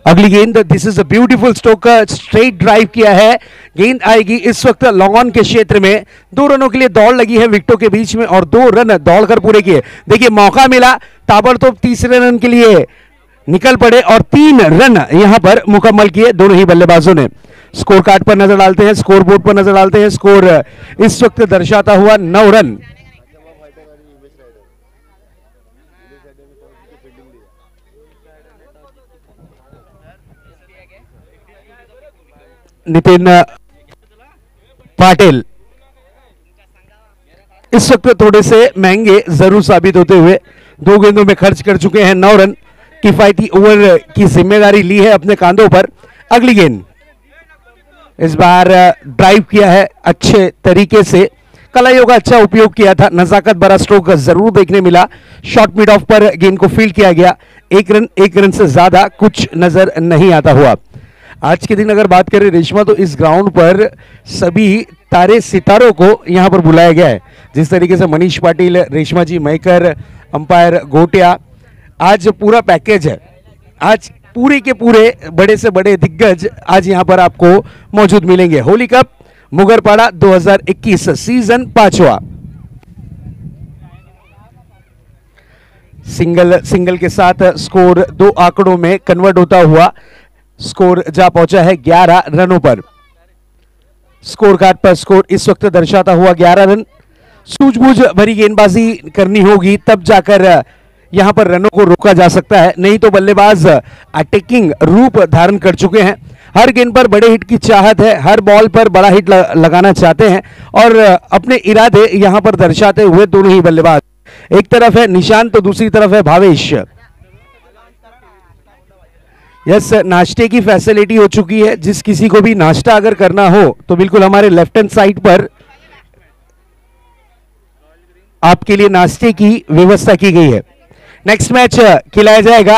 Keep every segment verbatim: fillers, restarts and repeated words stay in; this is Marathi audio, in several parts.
अगली गेंद, this is a beautiful stroke, straight drive किया है, गेंद आएगी इस वक्त लॉन्ग ऑन के क्षेत्र में। दो रनों के लिए दौड़ लगी है विकेटों के बीच में और दो रन दौड़कर पूरे किए। देखिए मौका मिला, ताबड़तोड़ तीसरे रन के लिए निकल पड़े और तीन रन यहां पर मुकम्मल किए दोनों ही बल्लेबाजों ने। स्कोर कार्ड पर नजर डालते हैं, स्कोर बोर्ड पर नजर डालते हैं। स्कोर इस वक्त दर्शाता हुआ नौ रन। नितिन पाटिल इस वक्त थोड़े से महंगे जरूर साबित होते हुए दो गेंदों में खर्च कर चुके हैं। नौ रन किफायती ओवर की जिम्मेदारी ली है अपने कांधों पर। अगली गेंद, इस बार ड्राइव किया है अच्छे तरीके से, कलाइयों का अच्छा उपयोग किया था, नजाकत भरा स्ट्रोक जरूर देखने मिला। शॉर्ट मिड ऑफ पर गेंद को फील्ड किया गया। एक रन एक रन से ज्यादा कुछ नजर नहीं आता हुआ। आज के दिन अगर बात करें रेशमा, तो इस ग्राउंड पर सभी तारे सितारों को यहां पर बुलाया गया है। जिस तरीके से मनीष पाटिल, रेशमा जी मैकर, अंपायर गोटिया, आज पूरा पैकेज है। आज पूरे के पूरे बड़े से बड़े दिग्गज आज यहां पर आपको मौजूद मिलेंगे। होली कप मुगरपाड़ा दो हज़ार इक्कीस सीजन पांचवा। सिंगल सिंगल के साथ स्कोर दो आंकड़ों में कन्वर्ट होता हुआ स्कोर जा पहुंचा है ग्यारह रनों पर। स्कोर कार्ड पर स्कोर इस वक्त दर्शाता हुआ ग्यारह रन। सूझबूझ भरी गेंदबाजी करनी होगी तब जाकर यहां पर रनों को रोका जा सकता है, नहीं तो बल्लेबाज अटैकिंग रूप धारण कर चुके हैं। हर गेंद पर बड़े हिट की चाहत है, हर बॉल पर बड़ा हिट लगाना चाहते हैं और अपने इरादे यहां पर दर्शाते हुए दोनों ही बल्लेबाज, एक तरफ है निशांत तो दूसरी तरफ है भावेश। यस, नाश्ते की फैसिलिटी हो चुकी है। जिस किसी को भी नाश्ता अगर करना हो तो बिल्कुल हमारे लेफ्ट हैंड साइड पर आपके लिए नाश्ते की व्यवस्था की गई है। नेक्स्ट मैच खिलाया जाएगा,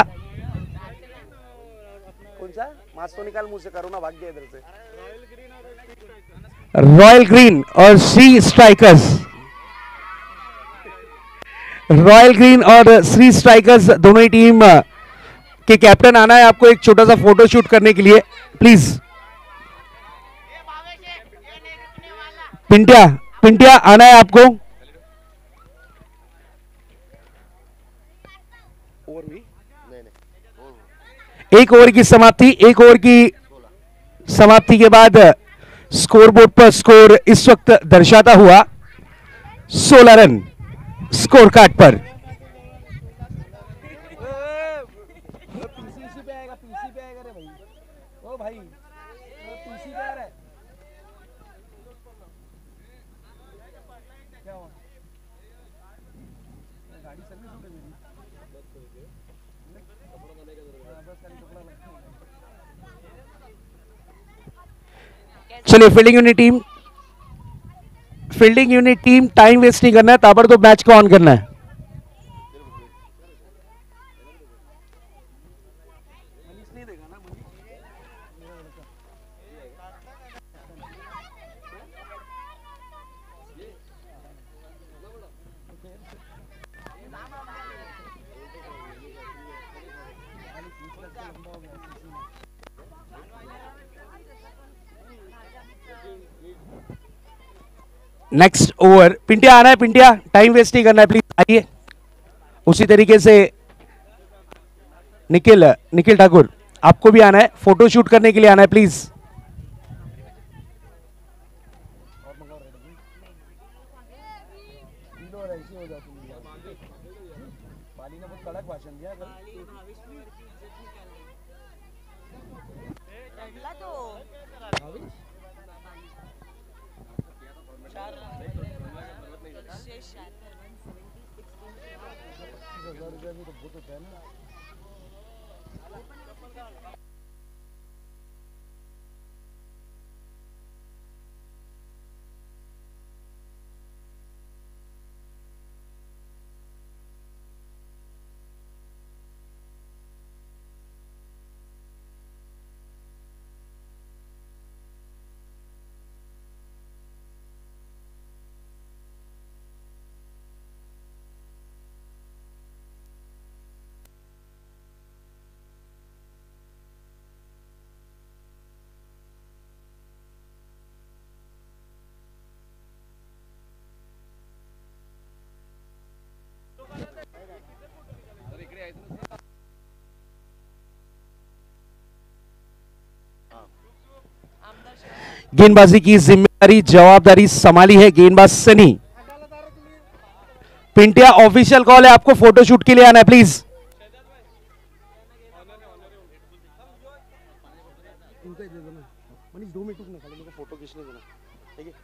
कौन सा मास्क तो निकाल मुंह से, कोरोना भाग गया इधर से। रॉयल ग्रीन और श्री स्ट्राइकर्स, रॉयल ग्रीन और श्री स्ट्राइकर्स दोनों ही टीम के कैप्टन आना है आपको एक छोटा सा फोटो शूट करने के लिए, प्लीज। पिंटिया पिंटिया आना है आपको। एक ओवर की समाप्ति, एक ओवर की समाप्ति के बाद स्कोर बोर्ड पर स्कोर इस वक्त दर्शाता हुआ सोलह रन स्कोर कार्ड पर। चलिए fielding unit team, fielding unit team time waste नहीं करना है, ताबड़तोड़ मैच को ऑन करना है। नेक्स्ट ओवर, पिंटिया आना है, पिंटिया टाइम वेस्ट नहीं करना है प्लीज, आइए। उसी तरीके से निखिल निखिल ठाकुर आपको भी आना है, फोटो शूट करने के लिए आना है प्लीज। गेंदबाजी की जिम्मेदारी जवाबदारी संभाली है गेंदबाज सनी। पिंटिया ऑफिशियल कॉल है, आपको फोटोशूट के लिए आना है प्लीज। दो मिनट रुकना, खाली मेरे को फोटो खींचने देना, ठीक है?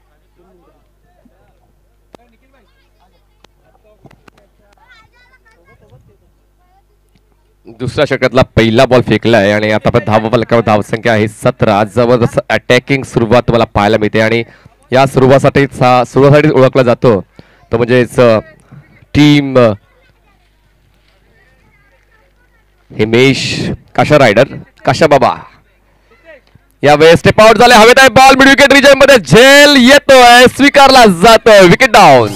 दुसऱ्या षटकातला पहिला बॉल फेकला आहे आणि आता धाव फलकावर धावसंख्या आहे सतरा। जबरदस्त अटॅकिंग सुरुवात तुम्हाला पाहायला मिळते आणि या सुरुवातीसाठी सुरुवातीसाठी ओळखला जातो तो म्हणजेच टीम हिमेश काशा रायडर काशा बाबा या वेळेस स्टेप आउट झाले, हवेत आहे बॉल मिड विकेट रिजन मध्ये, झेल येतोय, स्वीकारला जातोय, विकेट डाऊन।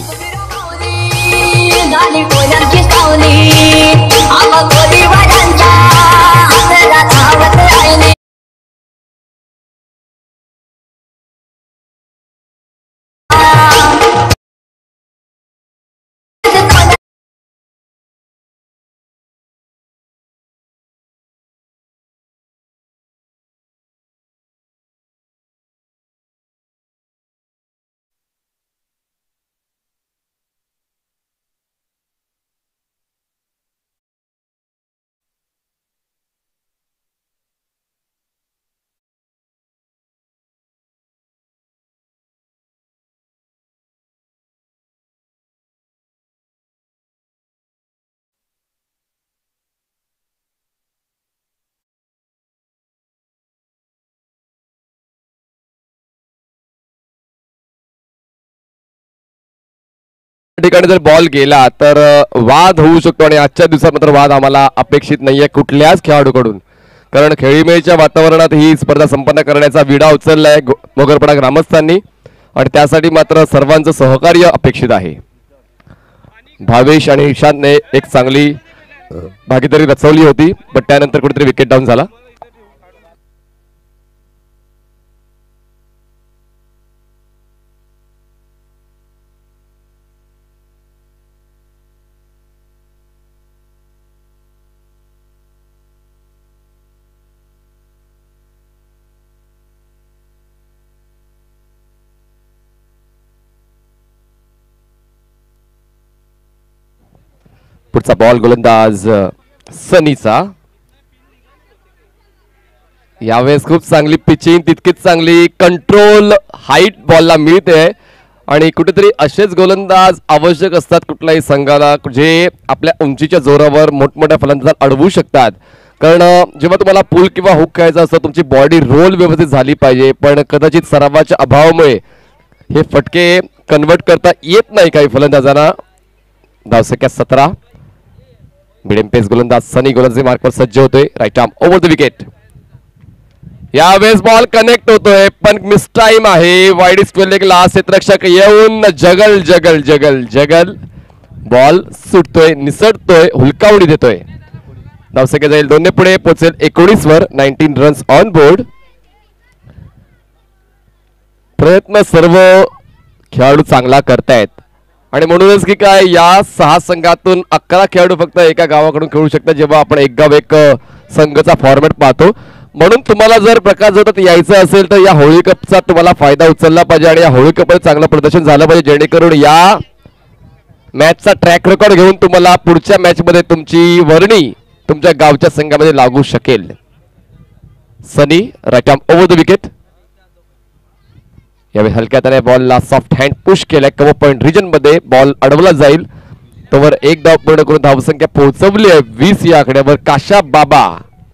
ठिकाणी जर बॉल गेला तर वाद होऊ शकतो आणि आजच्या दिवसात मात्र वाद आम्हाला अपेक्षित नाहीये कुठल्याच खेळाडूकडून, कारण खेळीमेळीच्या वातावरणात ही स्पर्धा संपन्न करण्याचा विडा उचललाय मोगरपडा ग्रामस्थांनी आणि त्यासाठी मात्र सर्वांचं सहकार्य अपेक्षित आहे। भावेश आणि ईशानने एक चांगली भागीदारी रचवली होती, पण त्यानंतर कुठेतरी विकेट डाऊन झाला। पुढचा बॉल गोलंदाज सनीचा, यावेळेस खूप चांगली पिचिंग, तितकीच चांगली कंट्रोल हाईट बॉलला मिळते आणि कुठेतरी असेच गोलंदाज आवश्यक असतात कुठल्याही संघाला जे आपल्या उंचीच्या जोरावर मोठमोठ्या फलंदाजांना अडवू शकतात, कारण जेव्हा तुम्हाला पूल किंवा हुक खेळायचा असतो तुमची बॉडी रोल व्यवस्थित झाली पाहिजे, पण कदाचित सरावाच्या अभावामुळे हे फटके कन्वर्ट करता येत नाही काही फलंदाजांना। धावसंख्या सतरा, मिडियम पेस गोलंदाज सनी गोलंदाजी मार्कवर सज्ज होतोय, right arm over the wicket. यावेळेस बॉल कनेक्ट होतोय पण मिस टाइम आहे, वाईड स्क्वेअर लेगला क्षेत्ररक्षक येऊन जगल जगल जगल जगल बॉल सुटतोय, निसटतोय, हुलकावडी देतोय। धावसंख्या जाईल दोनने पुढे पोहोचेल एकोणीस वर, नाईन्टीन रन्स ऑन बोर्ड। प्रयत्न सर्व खेळाडू चांगला करतायत आणि म्हणूनच की काय या सहा संघातून अकरा खेळाडू फक्त एका गावाकडून खेळू शकतात जेव्हा आपण एक गाव एक संघाचा फॉर्मॅट पाहतो। म्हणून तुम्हाला जर प्रकाश जोरात यायचं असेल तर या होळी कपचा तुम्हाला फायदा उचलला पाहिजे आणि या होळी कपमध्ये चांगलं प्रदर्शन झालं पाहिजे, जेणेकरून या मॅचचा ट्रॅक रेकॉर्ड घेऊन तुम्हाला पुढच्या मॅच मध्ये तुमची वर्णी तुमच्या गावच्या संघामध्ये लागू शकेल। Sunny right arm over the wicket, यावेळी हलक्या त्याने बॉलला सॉफ्ट हँड पुश केलाय, कव्हर पॉइंट रिजन मध्ये बॉल अडवला जाईल, तोवर एक धाव पूर्ण करून धावसंख्या पोहोचवली आहे वीस या आकड्यावर। काशा बाबा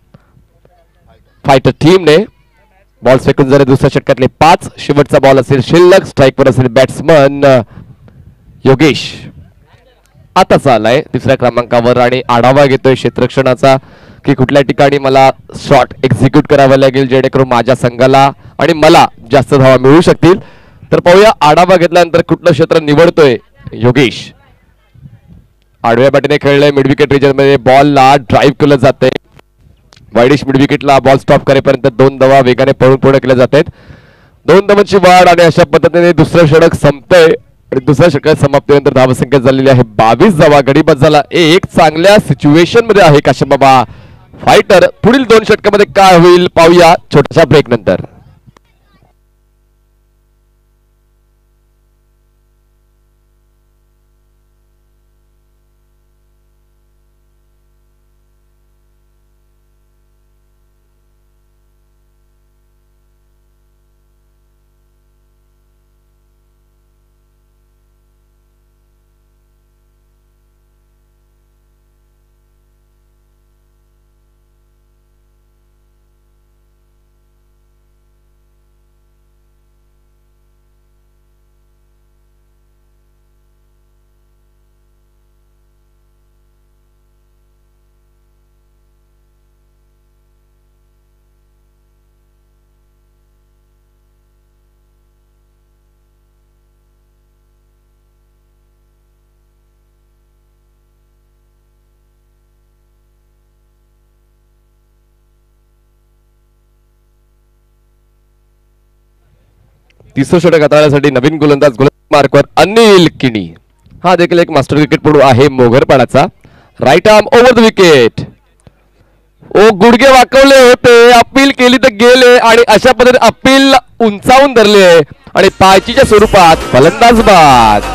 फायटर टीमने बॉल फेकून झाले दुसऱ्या षटकातले पाच, शेवटचा बॉल असेल शिल्लक, स्ट्राईकवर असेल बॅट्समन योगेश। आता चाललाय तिसऱ्या क्रमांकावर आणि आढावा घेतोय क्षेत्ररक्षणाचा की कुठल्या ठिकाणी मला शॉट एक्झिक्यूट करावा लागेल जेणेकरून माझ्या संघाला आणि मला जास्त धावा मिळू शकतील। तर पाहूया आढावा घेतल्यानंतर कुठलं क्षेत्र निवडतोय योगेश। आडव्या बाटीने खेळलंय मिड विकेट रिजन मध्ये, बॉलला ड्राईव्ह केलं जातंय, वाईडिश मिड विकेटला बॉल स्टॉप करेपर्यंत दोन धावा वेगाने पळून पूर्ण केल्या जात आहेत, दोन धावांची वाढ आणि अशा पद्धतीने दुसरं षटक संपतंय आणि दुसऱ्या षटकात समाप्तीनंतर धावसंख्या झालेली आहे बावीस धावा। गडीबाद झाला एक, चांगल्या सिच्युएशन मध्ये आहे काशा बाबा फायटर। पुढील दोन षटकामध्ये काय होईल पाहूया छोट्याशा ब्रेक नंतर। तिसरं षटक हाताळण्यासाठी नवीन गोलंदाज गोलंदाज मार्कवर अनिल किणी. हा देखील एक मास्टर क्रिकेटपटू आहे मोघरपाडाचा. Right arm over the wicket. ओ गुडघे वाकवले होते, अपील केली तर गेले आणि अशा पद्धतीने अपील उंचावून धरले आणि पायचीच्या स्वरूपात फलंदाज बाद.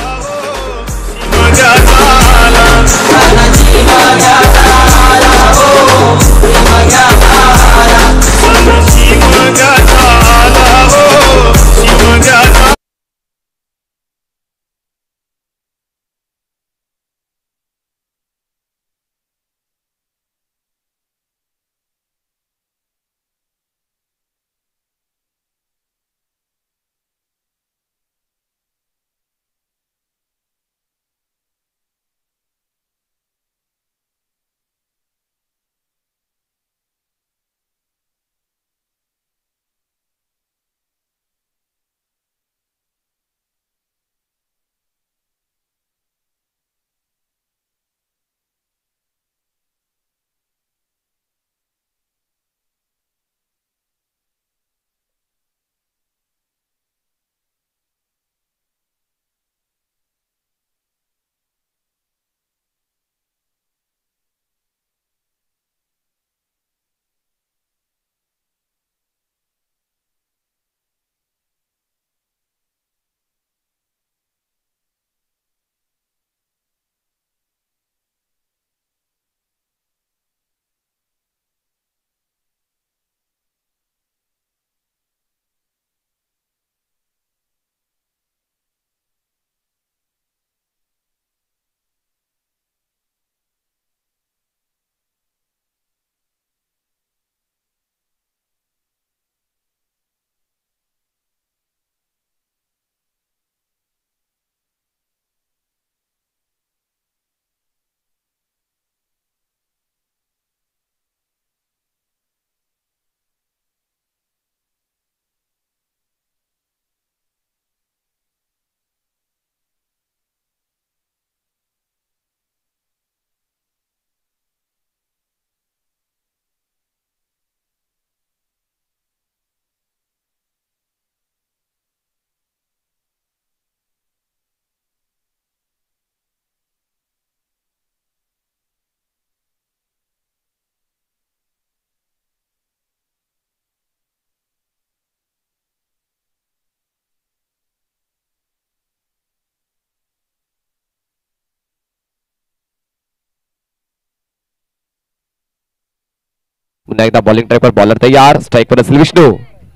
पुन्हा एकदा बॉलिंग ट्रॅकवर बॉलर तयार. स्ट्राईक वर असेल विष्णू.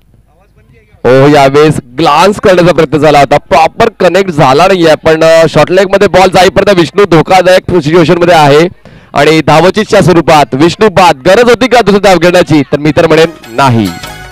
ओ यावेळेस ग्लान्स करण्याचा प्रयत्न झाला होता, प्रॉपर कनेक्ट झाला नाहीये, पण शॉर्ट लेग मध्ये बॉल जाईपर्यंत विष्णू धोकादायक सिच्युएशन मध्ये आहे आणि धावचीच्या स्वरूपात विष्णू बाद. गरज होती का दुसरी धाव घेण्याची? तर मी तर म्हणेन नाही.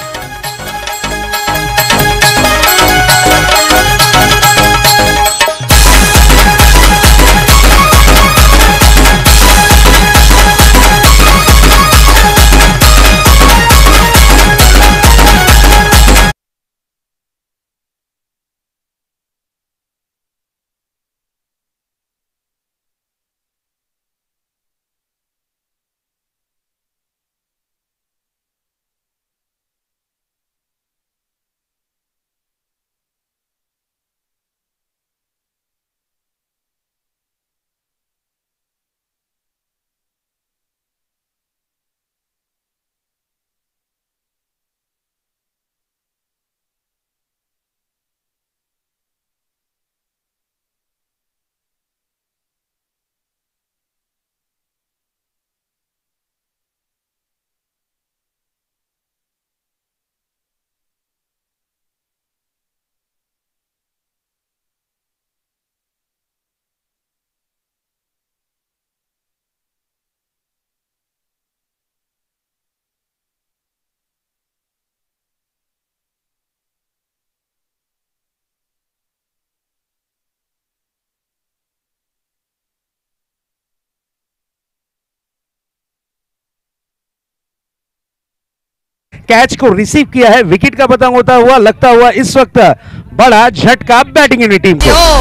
कैच को रिसीव किया है, विकेट का पतंग होता हुआ लगता हुआ इस वक्त बड़ा झटका बैटिंग इंडियन टीम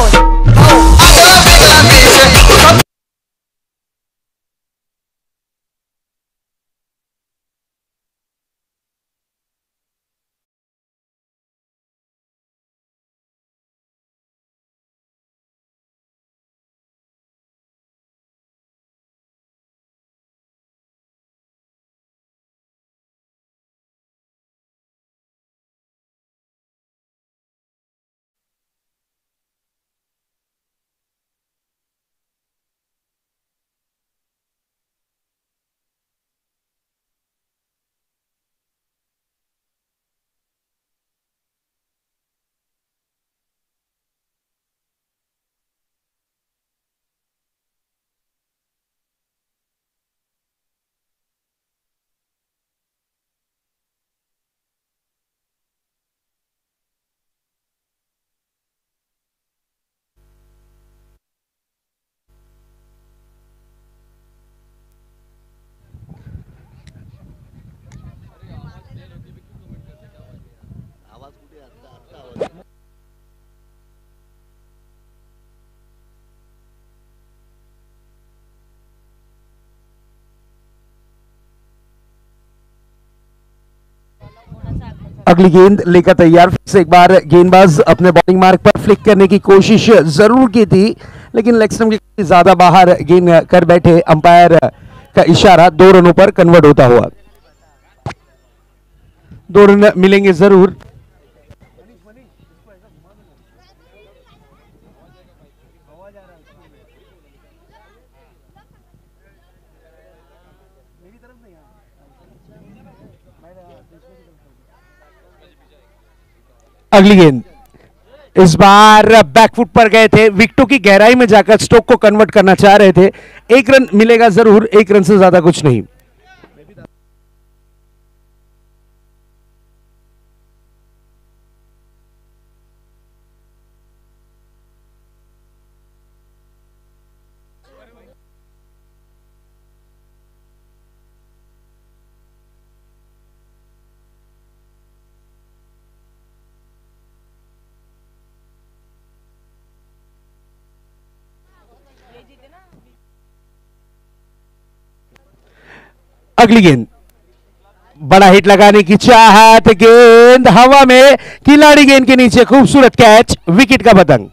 को। अगली गेंद लेकर तैयार, फिर से एक बार गेंदबाज अपने बॉलिंग मार्क पर फ्लिक करने की कोशिश जरूर की थी, लेकिन लेग स्टंप के ज्यादा बाहर गेंद कर बैठे। अंपायर का इशारा दो रनों पर कन्वर्ट होता हुआ। दो रन मिलेंगे जरूर। अगली गेंद इस बार बैकफुट पर गए थे, विकेटों की गहराई में जाकर स्ट्रोक को कन्वर्ट करना चाह रहे थे। एक रन मिलेगा जरूर, एक रन से ज्यादा कुछ नहीं। अगली गेंद बड़ा हिट लगाने की चाहत, गेंद हवा में, खिलाड़ी गेंद के नीचे, खूबसूरत कैच, विकेट का पतंग।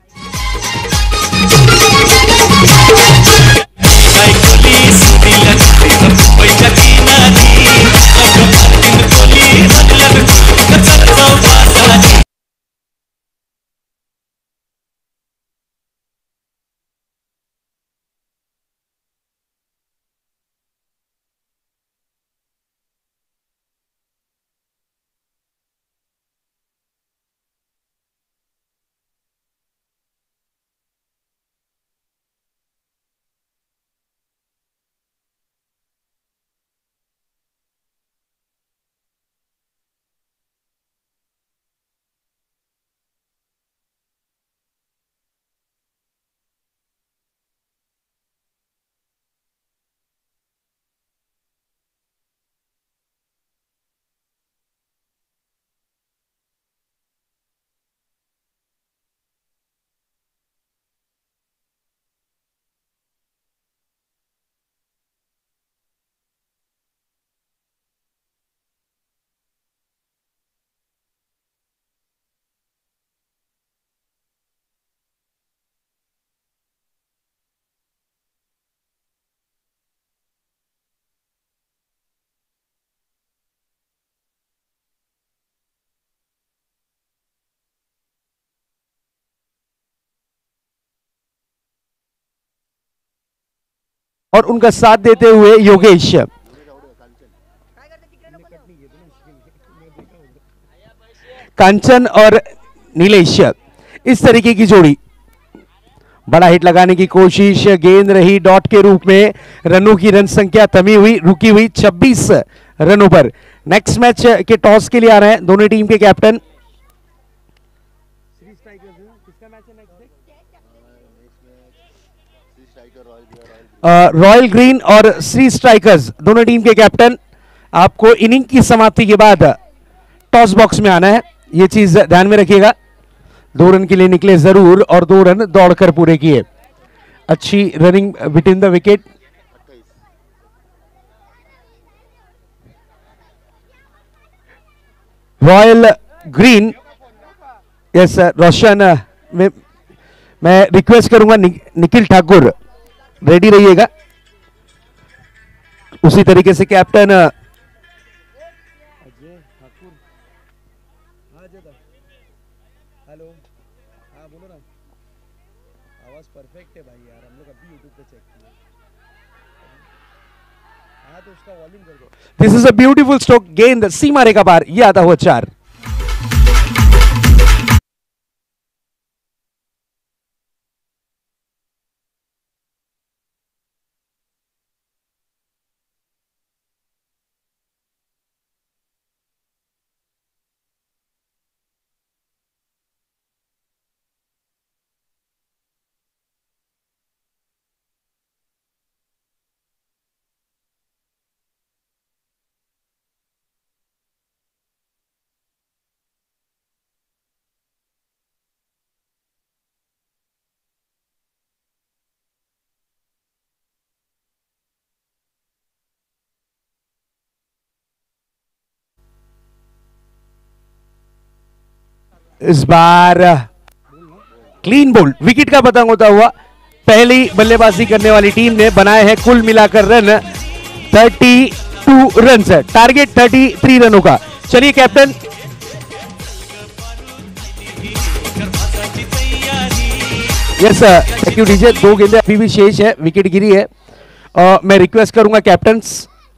और उनका साथ देते हुए योगेश। कांचन और नीलेश, इस तरीके की जोड़ी। बड़ा हिट लगाने की कोशिश, गेंद रही डॉट के रूप में। रनों की रन संख्या थमी हुई, रुकी हुई छब्बीस रनों पर। नेक्स्ट मैच के टॉस के लिए आ रहे हैं दोनों टीम के कैप्टन। रॉयल ग्रीन और श्री स्ट्राइकर्स दोनों टीम के कैप्टन। आपको इनिंग की समाप्ति के बाद टॉस बॉक्स में आना है, यह चीज ध्यान में रखिएगा। दो रन के लिए निकले जरूर और दो रन दौड़कर पूरे किए। अच्छी running between the wicket. Royal green, yes Roshan, मैं मैं रिक्वेस्ट करूंगा नि, निखिल ठाकुर रेडी रहिएगा। उसी तरीके से कैप्टन हेलो, हाँ बोलो ना। आवाज परफेक्ट है भाई यार, हम लोग अभी यूट्यूब पे चेक किए। हाँ तो उसका वॉल्यूम कर दो। This is a beautiful stroke, गेंद सीमा रेखा पार, ये आता हुआ चार। इस बार क्लीन बोल्ड, विकेट का पतंग होता हुआ पहली बल्लेबाजी करने वाली टीम ने बनाए हैं कुल मिलाकर रन बत्तीस रन है, टारगेट तैंतीस रनों का। चलिए captain, yes thank you DJ. दो गेंदें अभी भी शेष है, विकेट गिरी है। uh, मैं रिक्वेस्ट करूंगा कैप्टन्स,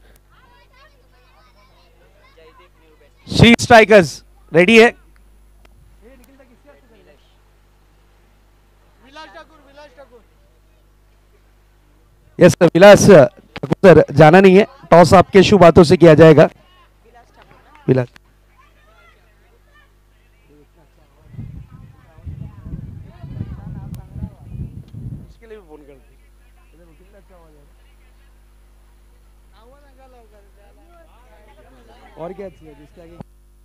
श्री स्ट्राइकर्स रेडी है? यस विलास ठाकुर सर, जाना नहीं है, टॉस आपके शुभ हाथों से किया जाएगा। विलास और क्या चाहिए जिसके आगे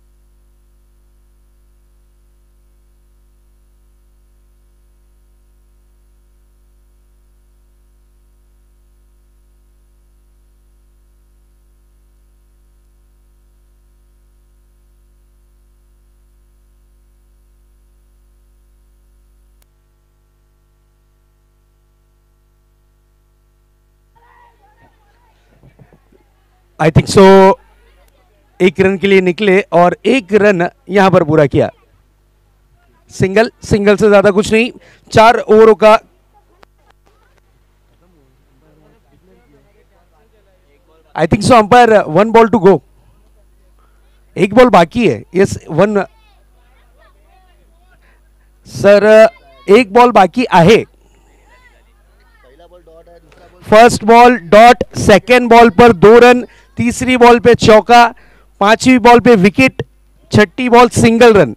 आई थिंक सो एक रन के लिए निकले और एक रन यहां पर पूरा किया। सिंगल, सिंगल से ज्यादा कुछ नहीं। चार ओवरों का I think so umpire one ball to go, एक बॉल बाकी है। यस वन सर, एक बॉल बाकी आहे। First ball dot, second ball पर दो रन, तीसरी बॉल पे चौका, पांचवी बॉल पे विकेट, छठी बॉल सिंगल रन,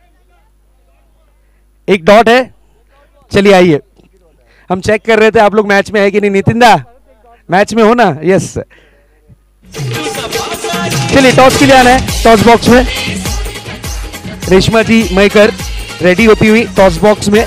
एक डॉट है। चलिए आइए, हम चेक कर रहे थे आप लोग मैच में है कि नहीं। नितिन दा मैच में हो ना? यस। चलिए टॉस के लिए आना है टॉस बॉक्स में। रेशमा जी मयकर रेडी होती हुई टॉस बॉक्स में।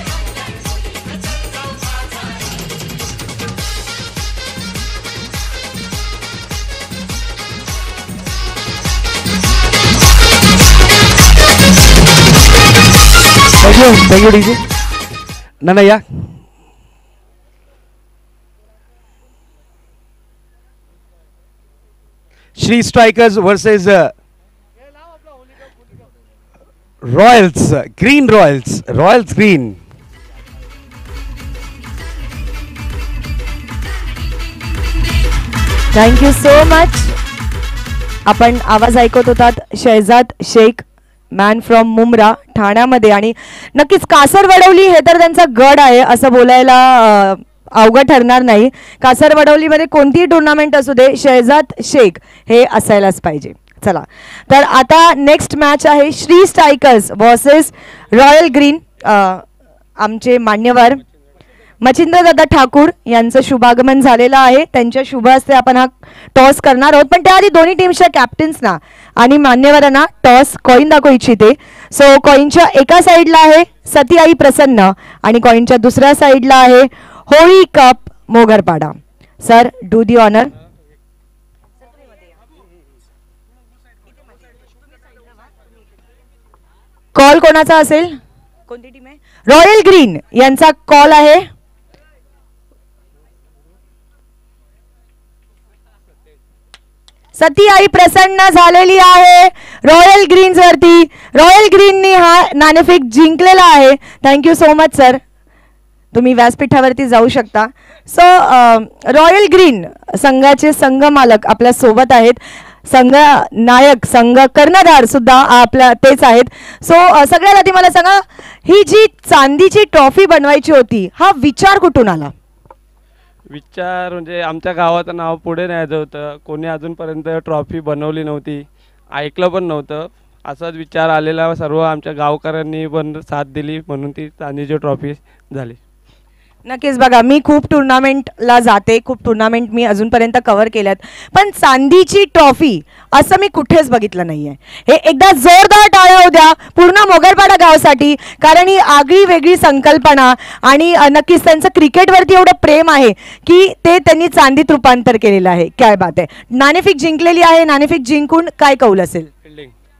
Thank you, thank you DJ ननैया। Shri strikers versus royals, green royals, royals green. Thank you so much. आपण आवाज ऐकत होतात शहजाद शेख, मॅन फ्रॉम मुंब्रा ठाण्यामध्ये, आणि नक्कीच कासरवडवली हे तर त्यांचा गड आहे असं बोलायला अवघड ठरणार नाही। कासरवडवलीमध्ये कोणतीही टुर्नामेंट असू दे, शहजाद शेख हे असायलाच पाहिजे। चला तर आता नेक्स्ट मॅच आहे Shri strikers versus royal green. आमचे मान्यवर मच्छिंद्रदादा ठाकूर यांचं शुभागमन झालेलं आहे, त्यांच्या शुभ हस्ते आपण हा टॉस करणार आहोत। पण त्याआधी दोन्ही टीमच्या कॅप्टन्सना आणि मान्यवरांना टॉस कॉइन दाखवू इच्छिते। सो कॉइनच्या एका साईडला आहे सतीआई प्रसन्न आणि कॉइनच्या दुसऱ्या साईडला आहे Holi cup Mogarpada. Sir do the honour. Call कोणाचा असेल? कोणती टीम आहे? रॉयल ग्रीन यांचा कॉल आहे। सतीआई प्रसन्न झालेली आहे रॉयल ग्रीन्स वरती। रॉयल ग्रीननी हा नाणेफेक जिंकलेला आहे। थँक्यू सो मच सर, तुम्ही व्यासपीठावरती जाऊ शकता। सो रॉयल ग्रीन संघाचे संघ मालक आपल्या सोबत आहेत, संघ नायक संघ कर्णधार सुद्धा आपल्या तेच आहेत। सो सगळ्यात आधी मला सांगा, ही जी चांदीची ट्रॉफी बनवायची होती हा विचार कुठून आला? विचार म्हणजे आमच्या गावाचं नाव पुढे न्यायचं होतं, कोणी अजूनपर्यंत ट्रॉफी बनवली नव्हती, ऐकलं पण नव्हतं। असाच विचार आलेला, सर्व आमच्या गावकऱ्यांनी पण साथ दिली, म्हणून ती चांदीची ट्रॉफी झाली। नक्कीच बघा, मी खूप टुर्नामेंटला जाते, खूप टुर्नामेंट मी अजूनपर्यंत कव्हर केल्यात, पण चांदीची ट्रॉफी असं मी कुठेच बघितलं नाहीये। हे एकदा जोरदार टाळ्या होऊ द्या पूर्ण मोगरपाडा गावासाठी, कारण ही आगळी वेगळी संकल्पना आणि नक्कीच त्यांचं क्रिकेटवरती एवढं प्रेम आहे की ते त्यांनी चांदीत रूपांतर केलेलं आहे। काय बात आहे। नाणेफेक जिंकलेली आहे, नाणेफेक जिंकून काय कौल असेल? Fielding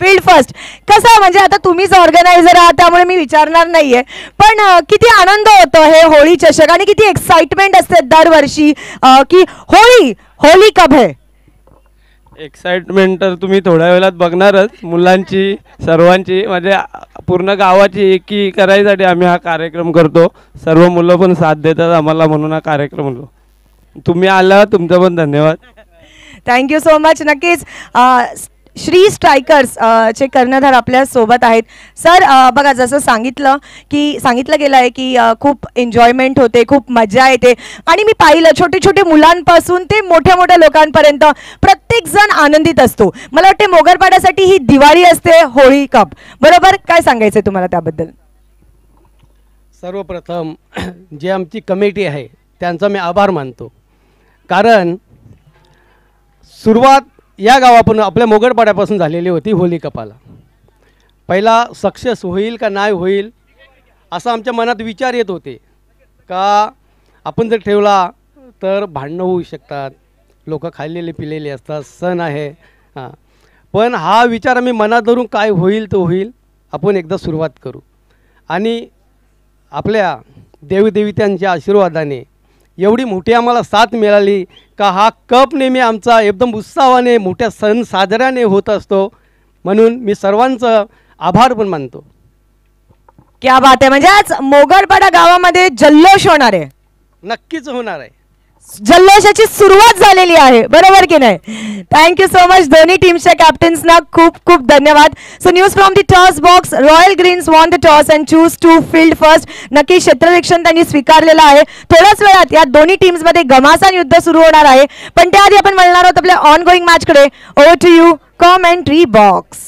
field first. कसं म्हणजे आता तुम्हीच ऑर्गनायझर आहात त्यामुळे मी विचारणार नाहीये, पण अ, किती आनंद होतो हे होळी चषक आणि किती एक्साइटमेंट असते दरवर्षी अ, की होळी होली कब है. एक्साइटमेंट तर तुम्ही थोड्या वेळात बघणारच, मुलांची सर्वांची, म्हणजे पूर्ण गावाची एकी करायसाठी आम्ही हा कार्यक्रम करतो. सर्व मुलं पण साथ देतात आम्हाला म्हणून हा कार्यक्रम होतो. तुम्ही आला, तुमचं पण धन्यवाद. Thank you so much. नक्कीच अ, श्री स्ट्रायकर्स अ, चे कर्णधार आपल्या सोबत आहेत. सर अ, बघा जसं सांगितलं की सांगितलं गेलं आहे की अ, खूप एन्जॉयमेंट होते, खूप मजा येते आणि मी पाहिलं छोटे छोटे मुलांपासून ते मोठ्या मोठ्या लोकांपर्यंत प्रत्येक जण आनंदित असतो. मला वाटते मोगरपाड्यासाठी ही दिवाळी असते होळी कप, बरोबर? काय सांगायचं आहे तुम्हाला त्याबद्दल? सर्वप्रथम जे आमची कमिटी आहे त्यांचा मी आभार मानतो, कारण सुरुवात या गावापासून आपल्या मोगरपाड्यापासून झालेली होती होली कपाला. पहिला सक्सेस होईल का नाही होईल असा आमच्या मनात विचार येत होते, का आपण जर ठेवला तर भांडणं होऊ शकतात, लोक खाल्लेले पिलेले असतात, सण आहे. हां, पण हा विचार आम्ही मनात धरून काय होईल तो होईल, आपण एकदा सुरुवात करू. आणि आपल्या देवीदेवतांच्या आशीर्वादाने एवढी मोठी आम्हाला साथ मिळाली का हा कप नेहमी आमचा एकदम उत्साहाने मोठ्या सण साजऱ्याने होत असतो. म्हणून मी सर्वांचं आभार पण मानतो. क्या बात आहे. म्हणजे आज मोगरपाडा गावामध्ये जल्लोष होणार आहे. नक्कीच होणार आहे. जल्लोषाची सुरुवात झालेली आहे, बरोबर की नाही? थँक्यू सो मच दोन्ही टीमच्या कॅप्टन्सना खूप खूप धन्यवाद. So news from the toss box, royal greens won the toss and choose to field first. नक्की क्षेत्ररक्षण त्यांनी स्वीकारलेलं आहे. थोड्याच वेळात या दोन्ही टीम्समध्ये घमासान युद्ध सुरू होणार आहे, पण त्याआधी आपण वळणार आहोत आपल्या ऑन गोईंग मॅचकडे. Over to you commentary box.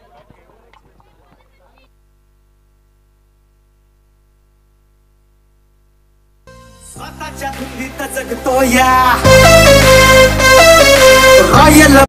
स्वतःच्या धुंदीत जगतो या रॉयल.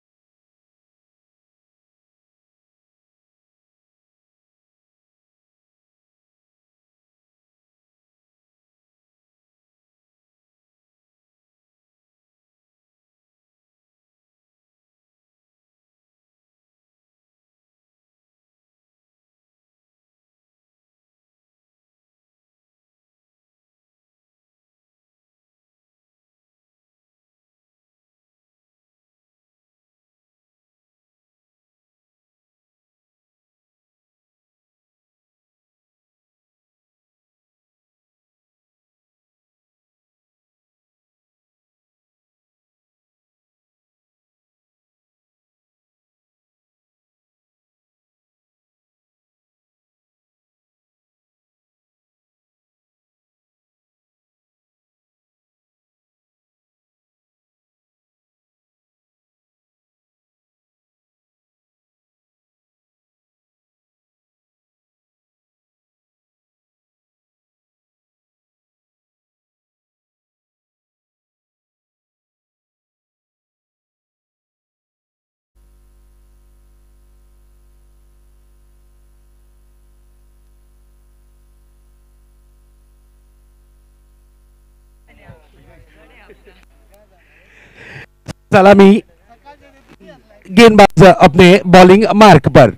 सलामी गेंदबाज अपने बॉलिंग मार्क पर.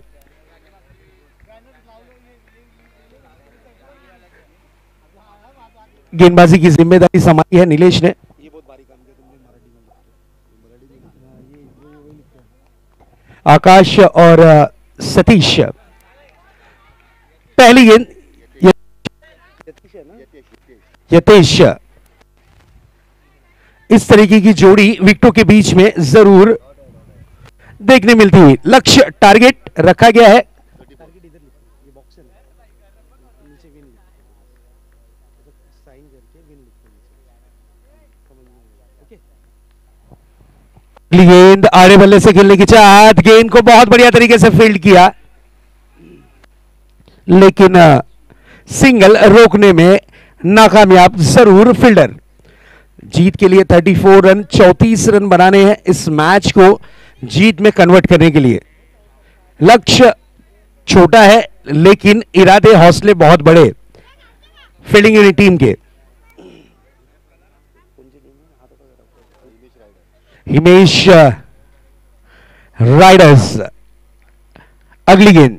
गेंदबाजी की जिम्मेदारी संभाली है नीलेश ने. आकाश और सतीश. पहली गेंद यतेश. इस तरीके की जोड़ी विकेटों के बीच में जरूर देखने मिलती हुई. लक्ष्य टारगेट रखा गया है. गेंद आड़े बल्ले से खेलने की चाहत. गेंद को बहुत बढ़िया तरीके से फील्ड किया, लेकिन सिंगल रोकने में नाकामयाब जरूर फील्डर. जीत के लिए चौंतीस रन चौंतीस रन बनाने हैं इस मैच को जीत में कन्वर्ट करने के लिए. लक्ष्य छोटा है लेकिन इरादे हौसले बहुत बड़े फील्डिंग यूनिट टीम के. हिमेश राइडर्स अगली गेंद,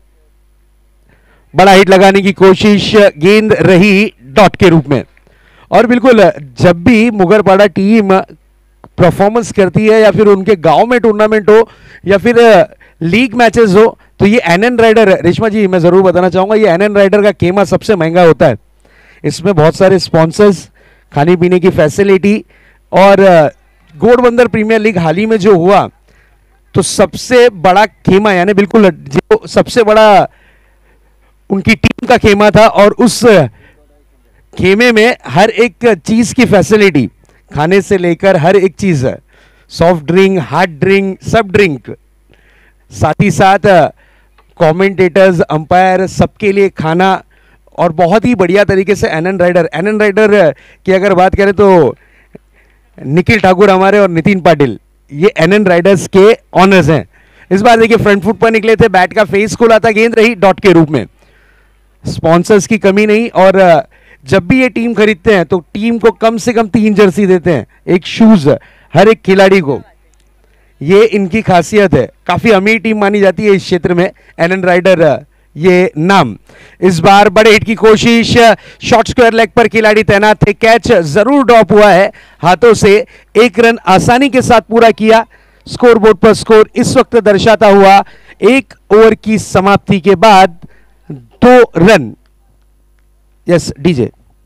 बड़ा हिट लगाने की कोशिश, गेंद रही डॉट के रूप में। और बिल्कुल जब भी मुगरपाड़ा टीम परफॉर्मेंस करती है या फिर उनके गांव में टूर्नामेंट हो या फिर लीग मैचेस हो, तो ये एनएन राइडर, रेशमा जी मैं जरूर बताना चाहूंगा, ये एनएन राइडर का खेमा सबसे महंगा होता है। इसमें बहुत सारे स्पॉन्सर्स, खाने पीने की फैसिलिटी, और घोड़बंदर प्रीमियर लीग हाल ही में जो हुआ तो सबसे बड़ा खेमा, यानी बिल्कुल जो सबसे बड़ा उनकी टीम का खेमा था, और उस खेमे में हर एक चीज की फैसिलिटी, खाने से लेकर हर एक चीज, सॉफ्ट ड्रिंक, हार्ड ड्रिंक, सब ड्रिंक, साथ ही साथ कमेंटेटर्स, अंपायर, सबके लिए खाना, और बहुत ही बढ़िया तरीके से एनएन राइडर एनएन राइडर की अगर बात करें तो निखिल ठाकुर हमारे और नितिन पाटिल, ये एनएन राइडर्स के ऑनर्स हैं। इस बार देखिए फ्रंट फुट पर निकले थे, बैट का फेस खुला था, गेंद रही डॉट के रूप में। स्पॉन्सर्स की कमी नहीं, और जब भी ये टीम खरीदते हैं तो टीम को कम से कम तीन जर्सी देते हैं, एक शूज हर एक खिलाड़ी को, ये इनकी खासियत है। काफी अमीर टीम मानी जाती है इस क्षेत्र में एनएन राइडर ये नाम। इस बार बड़े हिट की कोशिश, शॉर्ट स्क्वायर लेग पर खिलाड़ी तैनात थे, कैच जरूर ड्रॉप हुआ है हाथों से, एक रन आसानी के साथ पूरा किया। स्कोरबोर्ड पर स्कोर इस वक्त दर्शाता हुआ एक ओवर की समाप्ति के बाद दो रन। Yes DJ.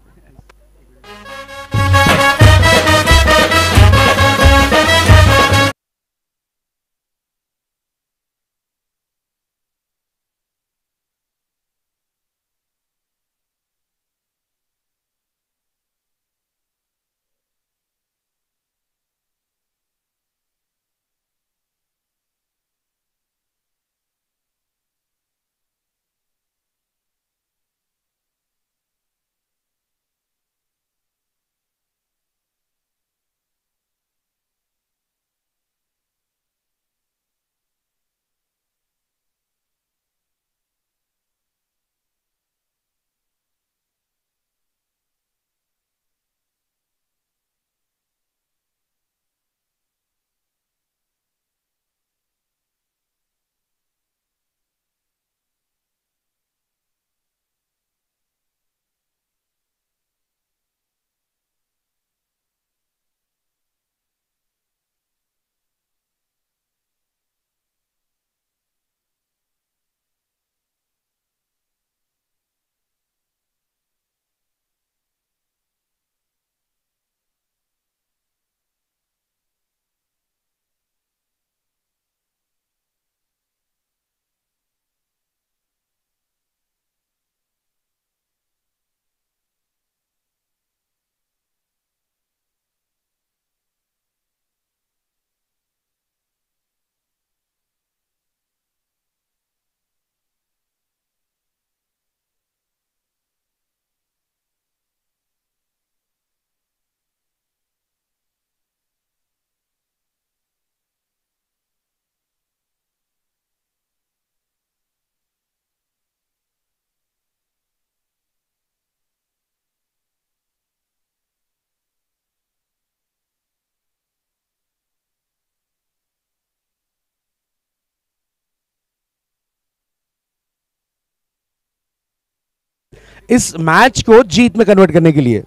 इस मैच को जीत में कन्वर्ट करने के लिए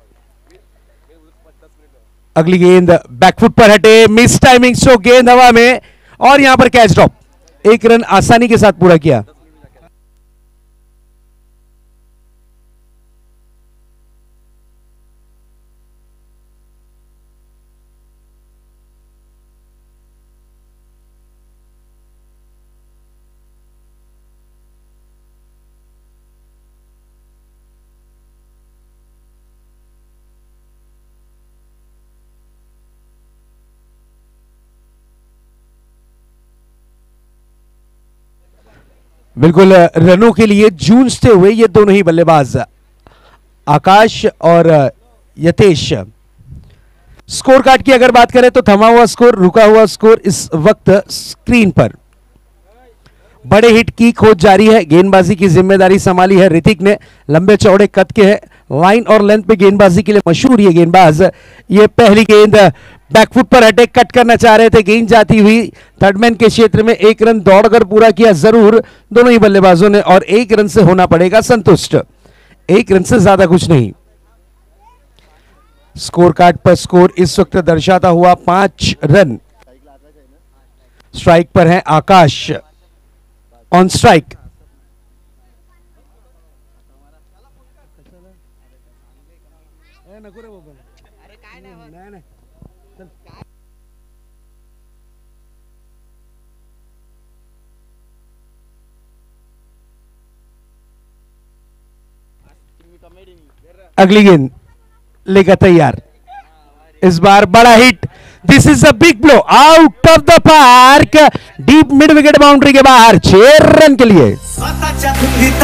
अगली गेंद बैकफुट पर हटे, मिस टाइमिंग, सो गेंद हवा में, और यहां पर कैच ड्रॉप, एक रन आसानी के साथ पूरा किया। बिल्कुल रनों के लिए जूझते हुए ये दोनों ही बल्लेबाज आकाश और यतेश। स्कोर कार्ड की अगर बात करें तो थमा हुआ स्कोर, रुका हुआ स्कोर इस वक्त स्क्रीन पर। बड़े हिट की खोज जारी है, गेंदबाजी की जिम्मेदारी संभाली है ऋतिक ने, लंबे चौड़े कद के है, लाइन और लेंथ पे गेंदबाजी के लिए मशहूर ये गेंदबाज। ये पहली गेंद बैकफुट पर अटैक कट करना चाह रहे थे, गेंद जाती हुई थर्डमैन के क्षेत्र में, एक रन दौड़कर पूरा किया जरूर दोनों ही बल्लेबाजों ने, और एक रन से होना पड़ेगा संतुष्ट, एक रन से ज्यादा कुछ नहीं। स्कोर कार्ड पर स्कोर इस वक्त दर्शाता हुआ पांच रन। स्ट्राइक पर है आकाश, ऑन स्ट्राइक। अगली गेंद लेकर तैयार, इस बार बड़ा hit, this is a big blow, out of the park, deep mid wicket boundary के बाहर, छह रन के लिए। स्वतःच्या धुंदीत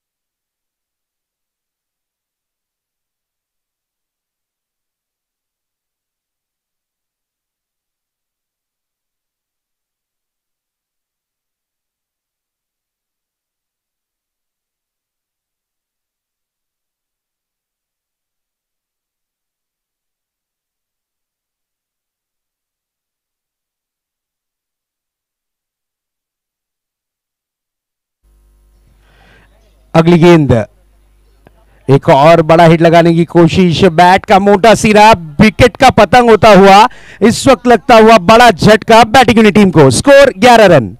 अगली गेंद, एक और बड़ा हिट लगाने की कोशिश, बैट का मोटा सिरा विकेट का पतंग होता हुआ, इस वक्त लगता हुआ बड़ा झटका बैटिंग यूनिट टीम को। स्कोर ग्यारह रन।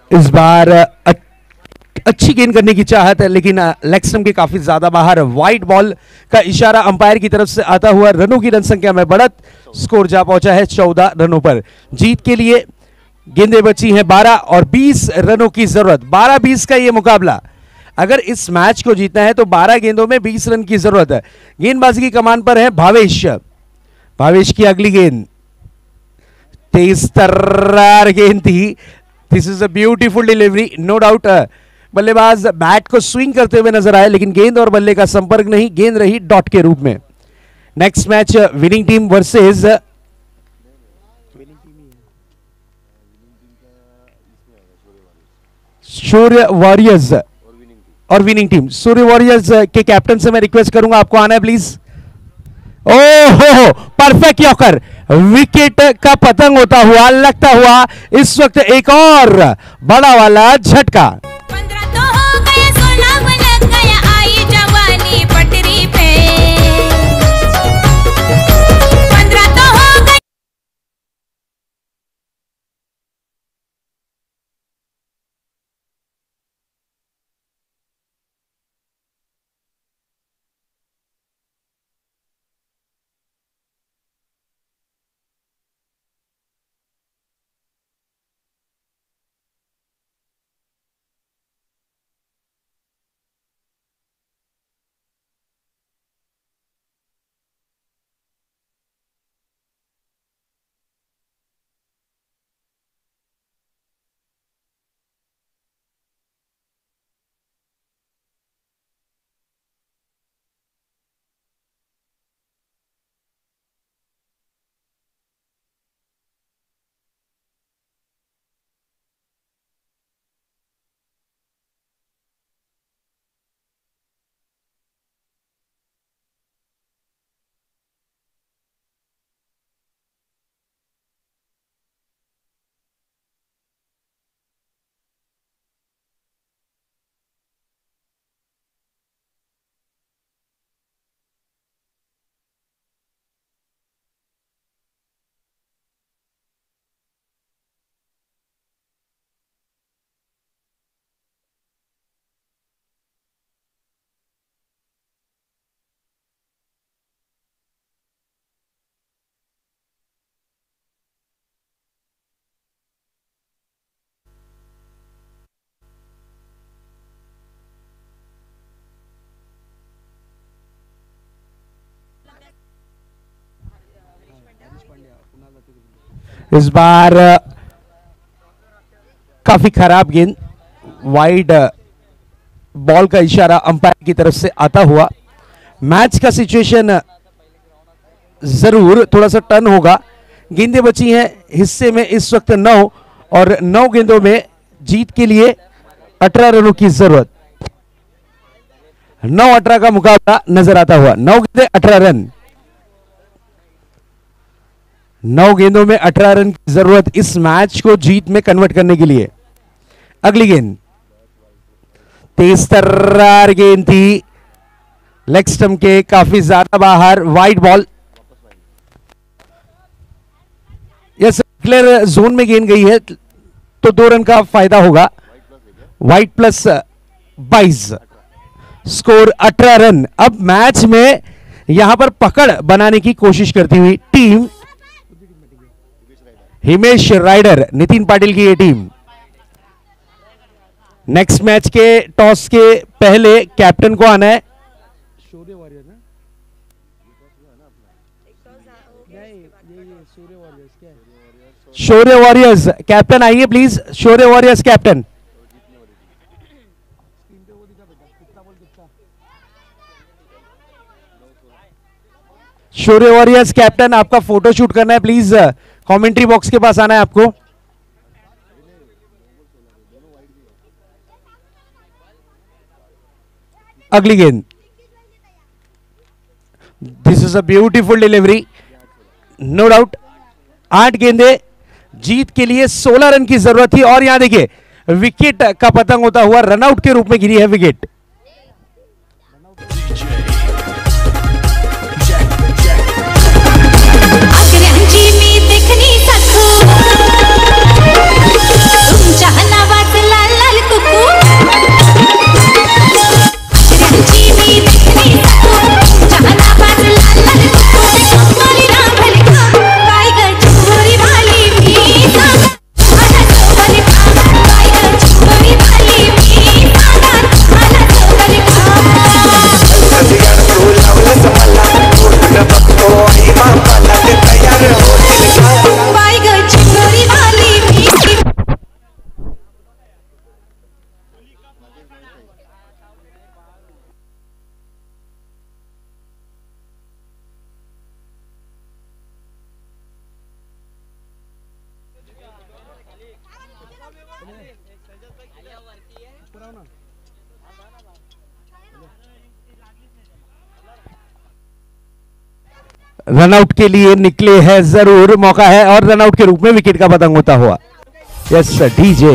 इस बार अ- अच्छी गेंद करने की चाहत है, लेकिन लेग स्टंप के काफी ज्यादा बाहर। वाइड बॉल का इशारा अंपायर की तरफ से आता हुआ रनों की रन संख्या में बढ़त, स्कोर जा पहुंचा है चौदह रनों पर। जीत के लिए गेंदें बची हैं बारह और बीस रनों की जरूरत। बारह बीस का ये मुकाबला, अगर इस मैच को जीतना है तो बारह गेंदों में बीस रन की जरूरत है। गेंदबाजी की कमान पर है भावेश। भावेश की अगली गेंद तेज तर्रार गेंद थी। This is a beautiful delivery, no doubt. बल्लेबाज बैट को स्विंग करते हुए नजर आए, लेकिन गेंद और बल्ले का संपर्क नहीं, गेंद रही डॉट के रूप में। Next match winning team versus Surya warriors और विनिंग टीम। सूर्य वॉरियर्स के कैप्टन से मैं रिक्वेस्ट करूंगा आपको आना है प्लीज। ओहो, परफेक्ट यॉर्कर, विकेट का पतंग होता हुआ, लगता हुआ इस वक्त एक और बड़ा वाला झटका। पंद्रह तो हो गए, सोलह में लग गया, आई जवानी पटरी पे। पंद्रह तो हो गए। इस बार काफी खराब गेंद, वाइड बॉल का इशारा अंपायर की तरफ से आता हुआ। मैच का सिचुएशन जरूर थोड़ा सा टर्न होगा। गेंदें बची हैं हिस्से में इस वक्त नौ, और नौ गेंदों में जीत के लिए अठारह रनों की जरूरत। नौ अठारह का मुकाबला नजर आता हुआ। नौ गेंदें अठारह रन, नौ गेंदों में अठारह रन की जरूरत इस मैच को जीत में कन्वर्ट करने के लिए। अगली गेंद तेज तर्रार गेंद थी, लेग स्टंप के काफी ज्यादा बाहर, wide ball. Yes, clear zone में गेंद गई है तो दो रन का फायदा होगा। वाइड प्लस बाईस, स्कोर अठारह रन। अब मैच में यहां पर पकड़ बनाने की कोशिश करती हुई टीम हिमेश राइडर, नितिन पाटिल की ये टीम। नेक्स्ट मैच के टॉस के पहले कैप्टन को आना है। शौर्य वॉरियर्स कैप्टन आइए please. Shaurya warriors captain, Shaurya warriors captain, आपका फोटो शूट करना है प्लीज। कमेंट्री बॉक्स के पास आना है आपको। अगली गेंद, this is a beautiful delivery, no doubt. आठ गेंदे, जीत के लिए सोलह रन की जरूरत थी, और यहां देखिए विकेट का पतंग होता हुआ रनआउट के रूप में गिरी है विकेट। अग्रंची मी देखनी सखू तुमच्या नावाचं रनआउट के लिए निकले हैं, जरूर मौका है और रनआउट के रूप में विकेट का पतंग होता हुआ। यस डीजे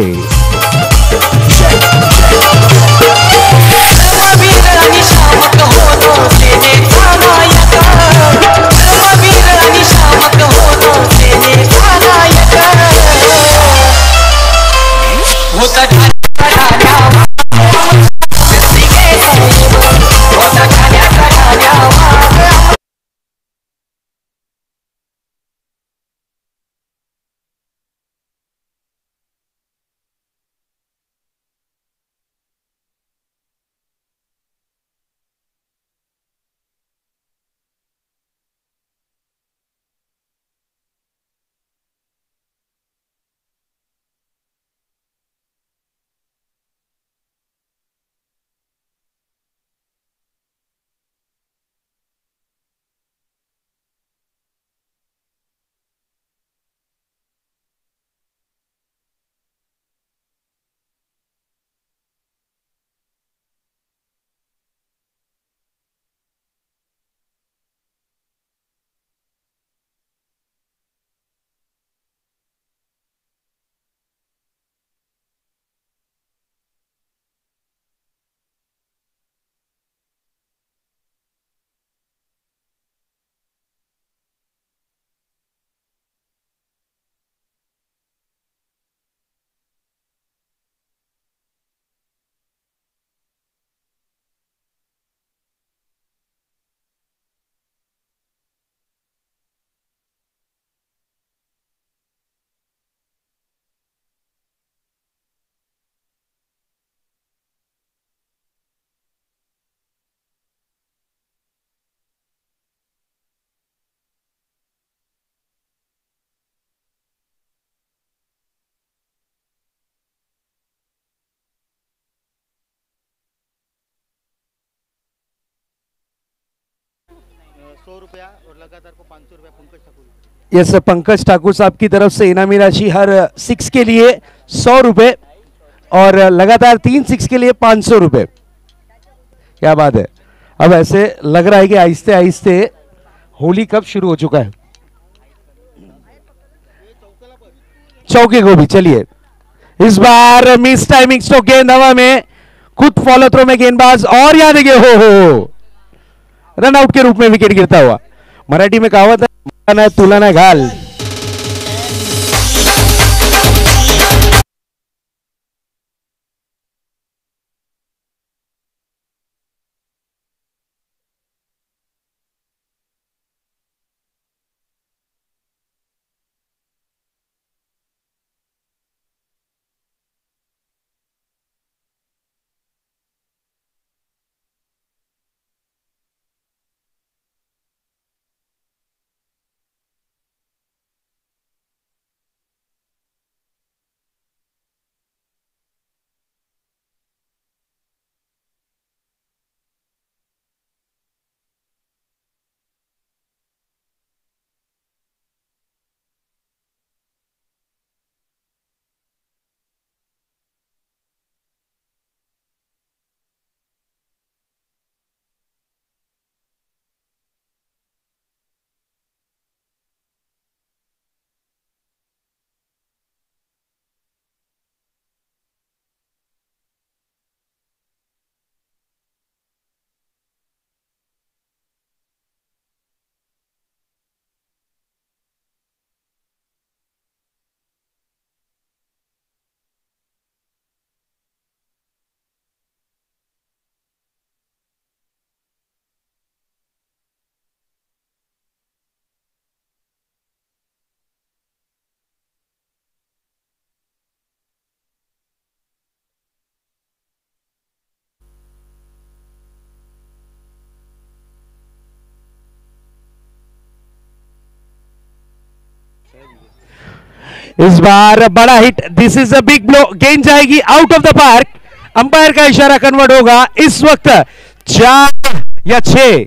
सौ रुपया और लगातार को पाँच सौ रुपया पंकज ठाकुर। यस पंकज ठाकुर साहब की तरफ से इनामी राशि हर सिक्स के लिए सौ रुपए और लगातार तीन सिक्स के लिए पांच सौ रुपए। क्या बात है। अब ऐसे लग रहा है कि आहिस्ते आहिस्ते होली कब शुरू हो चुका है। चौके को भी चलिए इस बार मिस टाइमिंग स्ट्रोक, गेंद हवा में, खुद फॉलो थ्रो में गेंदबाज और याद है हो हो रन आउट के रूप में विकेट गिरता हुआ। मराठी में कहावत है तुलना घाल। इस बार बड़ा hit, this is a big blow, गेंद जाएगी out of the park. Umpire का इशारा कन्वर्ट होगा इस वक्त चार या छह।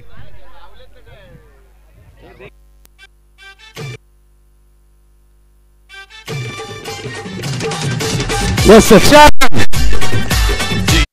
यस चार। जी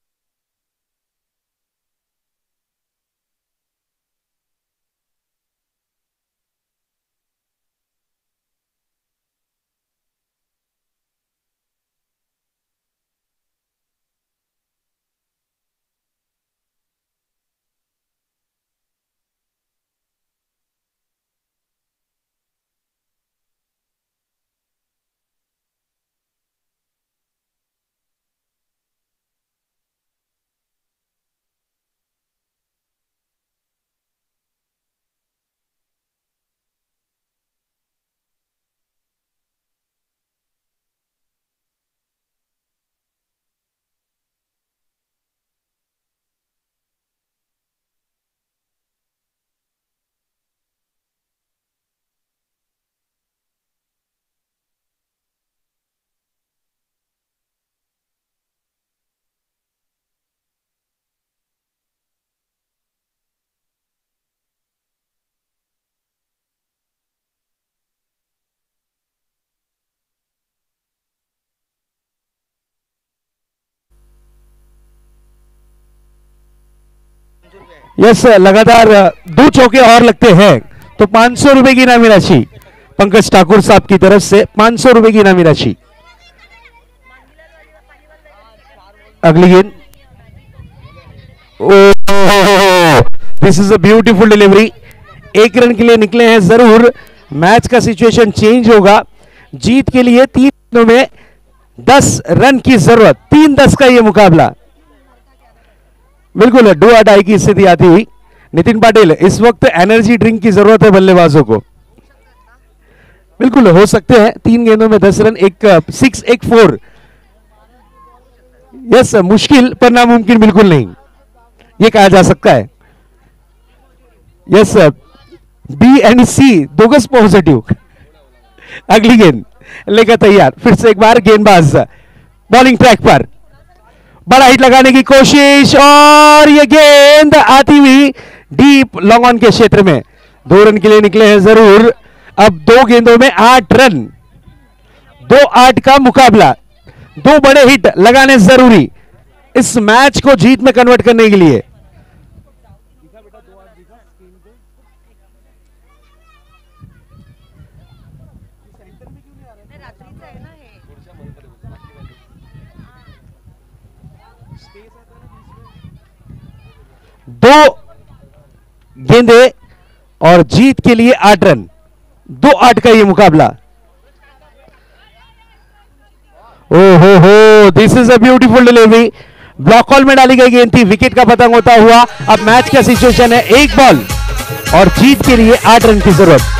यस, लगातार दो चौके और लगते हैं तो पांच सौ रुपए की इनामी राशि पंकज ठाकुर साहब की तरफ से, पांच सौ रुपए की इनामी राशि। अगली गेंद, this is a beautiful delivery. एक रन के लिए निकले हैं जरूर, मैच का सिचुएशन चेंज होगा। जीत के लिए तीन गेंदों में दस रन की जरूरत, तीन दस का यह मुकाबला। बिल्कुल डू और डाई की स्थिति आती हुई। नितिन पाटिल, इस वक्त एनर्जी ड्रिंक की जरूरत है बल्लेबाजों को। बिल्कुल हो सकते हैं तीन गेंदों में दस रन, एक सिक्स एक फोर। यस, मुश्किल पर नामुमकिन बिल्कुल नहीं, ये कहा जा सकता है। यस, बी एंड सी दोगस पॉजिटिव। अगली गेंद लेकर तैयार, फिर से एक बार गेंदबाज बॉलिंग ट्रैक पर, बड़ा हिट लगाने की कोशिश और ये गेंद आती हुई डीप लॉन्ग ऑन के क्षेत्र में। दो रन के लिए निकले हैं जरूर। अब दो गेंदों में आठ रन, दो आठ का मुकाबला, दो बड़े हिट लगाने जरूरी इस मैच को जीत में कन्वर्ट करने के लिए। दो गेंदे और जीत के लिए आठ रन, दो आठ का ये मुकाबला। ओ हो हो, this is a beautiful delivery. Block hole में डाली गई गेंद थी, विकेट का पतंग होता हुआ। अब मैच का सिचुएशन है एक बॉल और जीत के लिए आठ रन की जरूरत।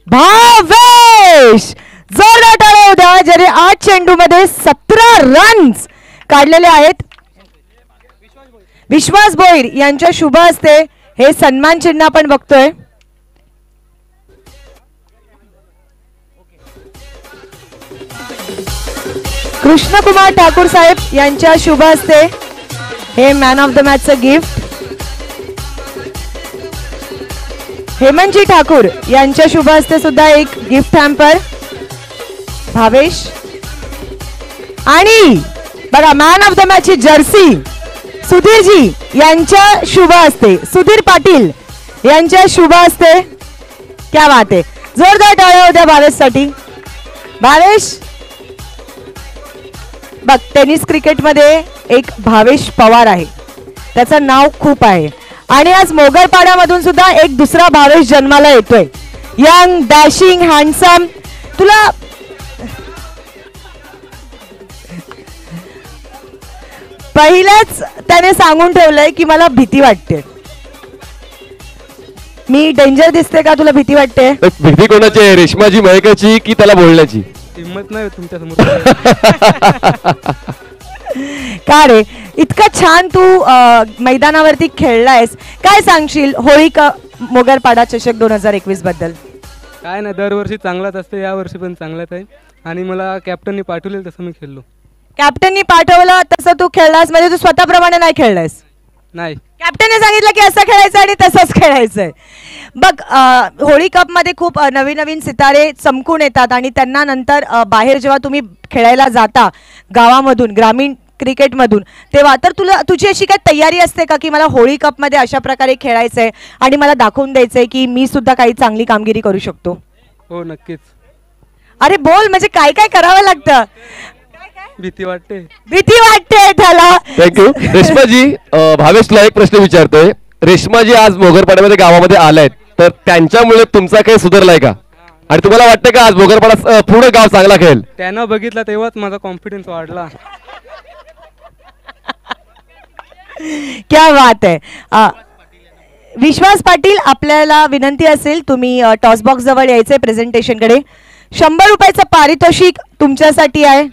भावेश. जोरदार टाळ्या होऊ द्या, ज्याने आठ चेंडू मध्ये सतरा रन्स काढलेले आहेत. विश्वास भोईर यांच्या शुभ हस्ते हे सन्मान चिन्ह आपण बघतोय. कृष्णकुमार ठाकूर साहेब यांच्या शुभ हस्ते हे मॅन ऑफ द मॅचचं गिफ्ट. हेमंतजी ठाकूर यांच्या शुभ हस्ते सुद्धा एक गिफ्ट हॅम्पर. भावेश आणि बघा मॅन ऑफ द मॅच ची जर्सी सुधीरजी यांच्या शुभ हस्ते, सुधीर पाटील यांच्या शुभ हस्ते. क्या बात आहे, जोरदार टाळ्या होत्या भावेश साठी. भावेश बघ, टेनिस क्रिकेट मध्ये एक भावेश पवार आहे, त्याचं नाव खूप आहे. आणि आज मोगरपाड्यामधून सुद्धा एक दुसरा भावेश जन्माला येतोय. Young, dashing, handsome. तुला पहिल्याच त्याने सांगून ठेवलंय की मला भीती वाटते. मी डेंजर दिसते का, तुला भीती वाटते? भीती कोणाची आहे, रेश्माजी मयकाची की त्याला बोलण्याची? हिंमत नाही तुमच्या समोर. का रे, इतका छान तू अ, मैदानावरती खेळलायस, काय सांगशील होळी का मोगरपाडा चषक दोन हजार एकवीस बद्दल? काय नाही, दरवर्षी चांगलाच असते, या वर्षी पण चांगलाच आहे. आणि मला कॅप्टननी पाठवलेलं तसं मी खेळलो. कॅप्टननी पाठवलं तसं तू खेळलास, म्हणजे तू स्वतःप्रमाणे नाही खेळलायस? नाही, कॅप्टनने सांगितलं की असं खेळायचं आणि तसंच खेळायचंय. बघ, अ, होळी कप मध्ये खूप अ, नवीन नवीन सितारे चमकून येतात आणि त्यांना नंतर अ, बाहेर जेव्हा तुम्ही खेळायला जाता गावामधून, ग्रामीण क्रिकेटमधून, तेव्हा तर तुला तुझी अशी काय तयारी असते का की मला होळी कप मध्ये अशा प्रकारे खेळायचंय आणि मला दाखवून द्यायचंय की मी सुद्धा काही चांगली कामगिरी करू शकतो? हो नक्कीच. अरे बोल, म्हणजे काय काय करावं लागतं? भीती वाटते. भीती वाटते त्याला. थँक्यू. रेश्माजी, अं, भावेशला एक प्रश्न विचारतोय. रेश्माजी आज मोगरपाड्यामध्ये गावामध्ये आलायत, तर त्यांच्यामुळे तुमचा काही सुधारलाय का? आणि तुम्हाला वाटतं का आज मोगरपाडा अं, पूर्ण गाव चांगला खेळेल? त्यानं बघितलं तेव्हाच माझा कॉन्फिडन्स वाढला. क्या बात आहे. अ, विश्वास पाटील, आपल्याला विनंती असेल तुम्ही टॉस बॉक्स जवळ यायचे प्रेझेंटेशनकडे. शंभर रुपयाचं पारितोषिक तुमच्यासाठी आहे.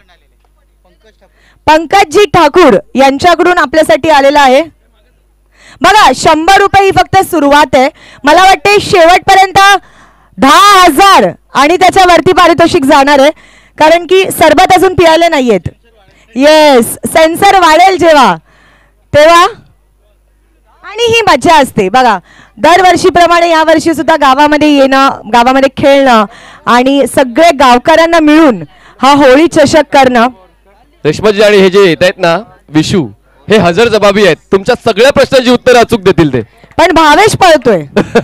पंकजजी ठाकूर यांच्याकडून आपल्यासाठी आलेला आहे. बघा, शंभर रुपये ही फक्त सुरुवात आहे. मला वाटते शेवटपर्यंत दहा हजार आणि त्याच्यावरती पारितोषिक जाणार आहे, कारण की सरबत अजून पियाले नाहीयेत. येस, सेन्सर वाढेल जेव्हा तेव्हा आणि ही मजा असते. बघा, दरवर्षीप्रमाणे यावर्षी सुद्धा गावामध्ये येणं, गावामध्ये खेळणं आणि सगळे गावकऱ्यांना मिळून हा होळी चषक करणं. रेश्माजी, आणि हे जे येत आहेत ना विशू, हे हजर जबाबी आहेत, तुमच्या सगळ्या प्रश्नांची उत्तरं अचूक देतील ते. पण भावेश पळतोय.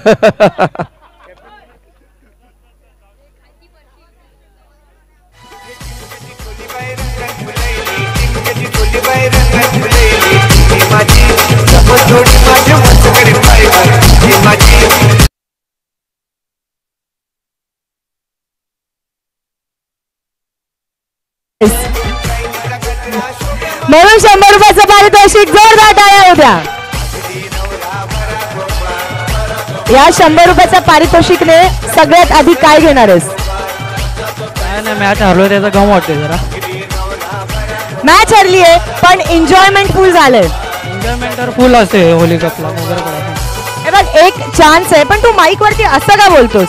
म्हणून शंभर रुपयाचं पारितोषिक, जोरदार टाळ्या होत्या. या शंभर रुपयाच्या पारितोषिकने सगळ्यात आधी काय घेणार आहेस? काय नाही, मॅच हरलो त्याचा गम वाटते जरा. मॅच हरली आहे पण एन्जॉयमेंट फुल झालंय. एन्जॉयमेंट तर फुल असते होली कपला मोगरपाडा. हे बघ, एक चान्स आहे, पण तू माईक वरती असं का बोलतोस?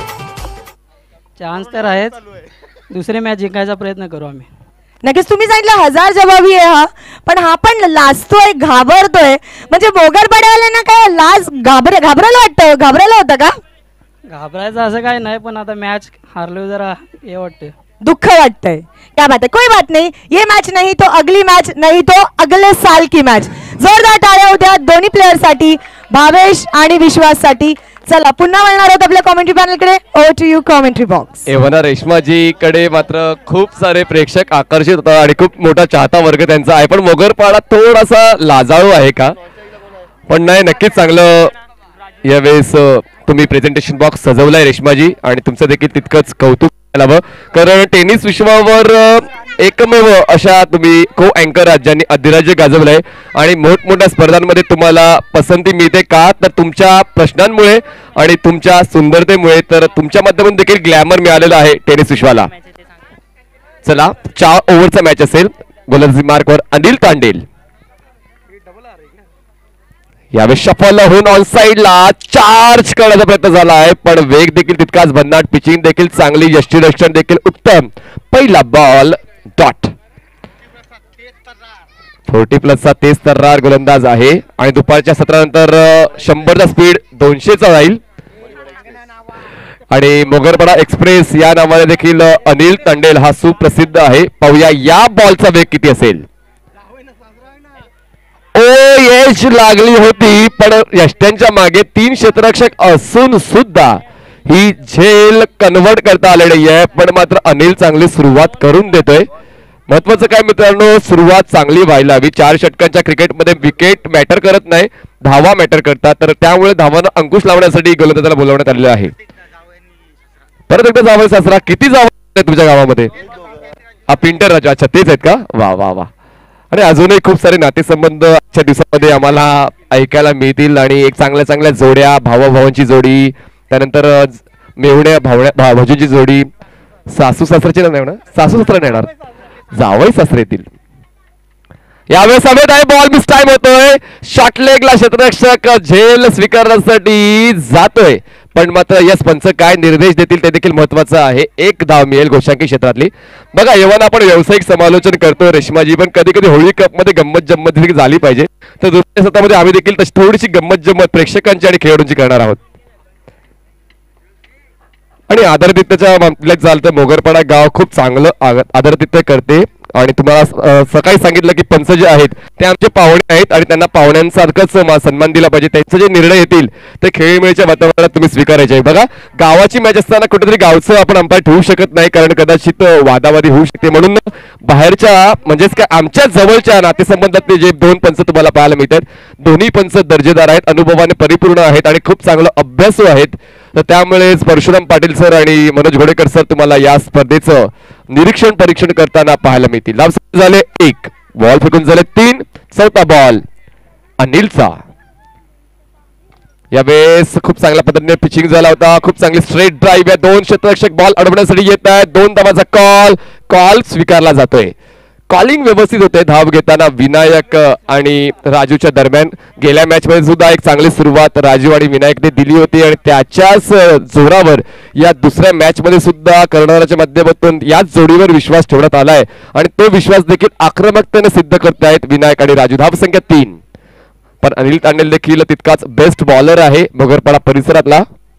चान्स तर आहेच, दुसरी मॅच जिंकायचा प्रयत्न करू आम्ही. नक्कीच. तुम्ही सांगितलं हजार जबाबी आहे हा, पण हा पण लाजतोय, घाबरतोय. म्हणजे मोगरपाड्यावाल्यांना काय लाज घाबर घाबरायला वाटतं? घाबरायला होतं का? घाबरायचं असं काही नाही, पण आता मॅच हारलो जरा हे वाटते, दुःख वाटतंय. क्या बात है, कोई बात नहीं, ये मैच नहीं तो अगली मैच, नहीं तो अगले साल की मैच. जोरदार टाळ्या होत्या दोन्ही प्लेयर साठी, भावेश आणि विश्वास साठी. चला, पुन्हा वळणार आहोत आपल्या कॉमेंट्री पॅनलकडे. Over to you commentary box. एव्हाना रेश्माजी कडे मात्र खूप सारे प्रेक्षक आकर्षित होतात आणि खूप मोठा चाहता वर्ग त्यांचा आहे. पण मोगरपाडा थोडासा लाजाळू आहे का? पण नाही, नक्कीच चांगलं यावेळेस तुम्ही प्रेझेंटेशन बॉक्स सजवलाय रेश्माजी, आणि तुमचं देखील तितकंच कौतुक करावं, कारण टेनिस विश्वावर एकमेव अशा तुम्ही को अँकर आहात ज्यांनी अधिराज्य गाजवलंय आणि मोठमोठ्या स्पर्धांमध्ये तुम्हाला पसंती मिळते का, तर तुमच्या प्रश्नांमुळे आणि तुमच्या सुंदरतेमुळे. तर तुमच्या माध्यमातून देखील ग्लॅमर मिळालेलं आहे टेनिस विश्वाला. चला, चार ओव्हरचा मॅच असेल. गोलंदाजी मार्कवर अनिल तांडेल. यावेळी शफल होऊन ऑन साइडला चार्ज करण्याचा प्रयत्न झाला आहे, पण वेग देखील तितकाच भन्नाट, पिचिंग देखील चांगली, यष्टीरक्षण देखील उत्तम. पहिला बॉल डॉट. फोर्टी प्लसचा तेज तर्रार गोलंदाज आहे आणि दुपारच्या सत्रानंतर शंभरचा स्पीड दोनशेचा जाईल. आणि मोगरपाडा एक्सप्रेस या नावाने देखील अनिल तांडेल हा सुप्रसिद्ध आहे. पाहूया या बॉलचा वेग किती असेल. ओ यश लागली होती, पण यष्ट्यांच्या मागे तीन क्षेत्ररक्षक असून सुद्धा ही झेल कन्व्हर्ट करता आले नाहीये. पण मात्र अनिल चांगली सुरुवात करून देतोय. महत्वाचं काय मित्रांनो, सुरुवात चांगली व्हायला हवी. चार षटकांच्या क्रिकेटमध्ये विकेट मॅटर करत नाही, धावा मॅटर करतात. तर त्यामुळे धावांना अंकुश लावण्यासाठी गोलंदाजाला बोलवण्यात आलेलं आहे. परत एकदा जावं सासरा, किती जावं तुमच्या गावामध्ये? हा पिंटर राजा, अच्छा तेच आहेत का? वा वा वा. आणि अजूनही खूप सारे नातेसंबंध आजच्या दिवसामध्ये आम्हाला ऐकायला मिळतील आणि एक चांगल्या चांगल्या जोड्या, भावाभावांची जोडी, त्यानंतर मेहुण्या भावण्या भाऊजींची जोडी, सासू सासऱ्याची नाही होणार, सासू सासरा नाही येणार, जावई सासरे येतील. यावेळेस हवेत आहे बॉल, मिस टाइम होतोय. शॉर्ट लेगला क्षेत्ररक्षक झेल स्वीकारण्यासाठी जातोय, पण मात्र यस पंच काय निर्देश देतील ते देखील महत्वाचं आहे. एक धाव मिळेल गोशांकी क्षेत्रातली. बघा येव्हा आपण व्यावसायिक समालोचन करतो रेश्माजी, पण कधी कधी होळी कप मध्ये गंमत जम्मत देखील झाली पाहिजे. तर दुसऱ्या सत्रामध्ये आम्ही देखील तशी थोडीशी गंमत जम्मत प्रेक्षकांची आणि खेळाडूंची करणार आहोत. आणि आदरातिथ्याच्या मामल्यात झालं तर मोगरपाडा गाव खूप चांगलं आदरातिथ्य करते. आणि तुम्हाला सकाळी सांगितलं की पंच जे आहेत ते आमचे पाहुणे आहेत आणि त्यांना पाहुण्यांसारखंच सन्मान दिला पाहिजे. त्यांचे जे निर्णय येतील ते खेळीमेळीच्या वातावरणात तुम्ही स्वीकारायचे. बघा गावाची मॅच असताना कुठेतरी गावचं आपण अंपायर ठेवू शकत नाही, कारण कदाचित वादावादी होऊ शकते. म्हणून बाहेरच्या म्हणजेच काय आमच्या जवळच्या नातेसंबंधातले जे दोन पंच तुम्हाला पाहायला मिळतात, दोन्ही पंच दर्जेदार आहेत, अनुभवाने परिपूर्ण आहेत आणि खूप चांगलं अभ्यासू आहेत. तर त्यामुळे परशुराम पाटील सर आणि मनोज घोडेकर सर तुम्हाला या स्पर्धेचं निरीक्षण परीक्षण करताना पाहायला मिळतील. धाव झाले एक, बॉल फेकून झाले तीन. चौथा बॉल अनिलचा. यावेळेस खूप चांगल्या पद्धतीने पिचिंग झाला होता, खूप चांगली स्ट्रेट ड्राईव्ह या दोन क्षेत्ररक्षक बॉल अडवण्यासाठी येत आहेत. दोन धावाचा कॉल कॉल स्वीकारला जातोय. कॉलिंग व्यवस्थित होते धाव घेताना विनायक आणि राजूच्या दरम्यान. गेल्या मॅच मध्ये सुद्धा एक चांगली सुरुवात राजू आणि विनायकने दिली होती आणि त्याच्याच जोरावर या दुसऱ्या मॅच मध्ये सुद्धा कर्णधाराच्या माध्यमातून याच जोडीवर विश्वास ठेवण्यात आलाय आणि तो विश्वास देखील आक्रमकतेने सिद्ध करत आहेत विनायक आणि राजू. धाव संख्या तीन. पण अनिल तांडेल देखील तितकाच बेस्ट बॉलर आहे मोगरपाडा परिसरातला.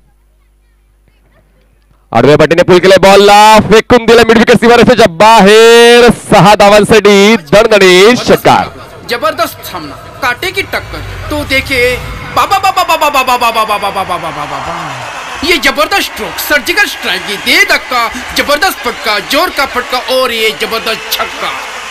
आडव्या पाठीने पुल केलाय, बॉलला फेकून दिला मिड विकेट सीमारेषेच्या बाहेर. सहा धावांसाठी दणदणीत षटकार. जबरदस्त सामना, काटे की टक्कर. तो देखे बाबा बाबा बाबा बाबा बाबा बाबा बाबा बाबा बाबा ये जबरदस्त स्ट्रोक, सर्जिकल स्ट्राइक, ये दे धक्का, जबरदस्त फटका, जोर का फटका और ये जबरदस्त छक्का.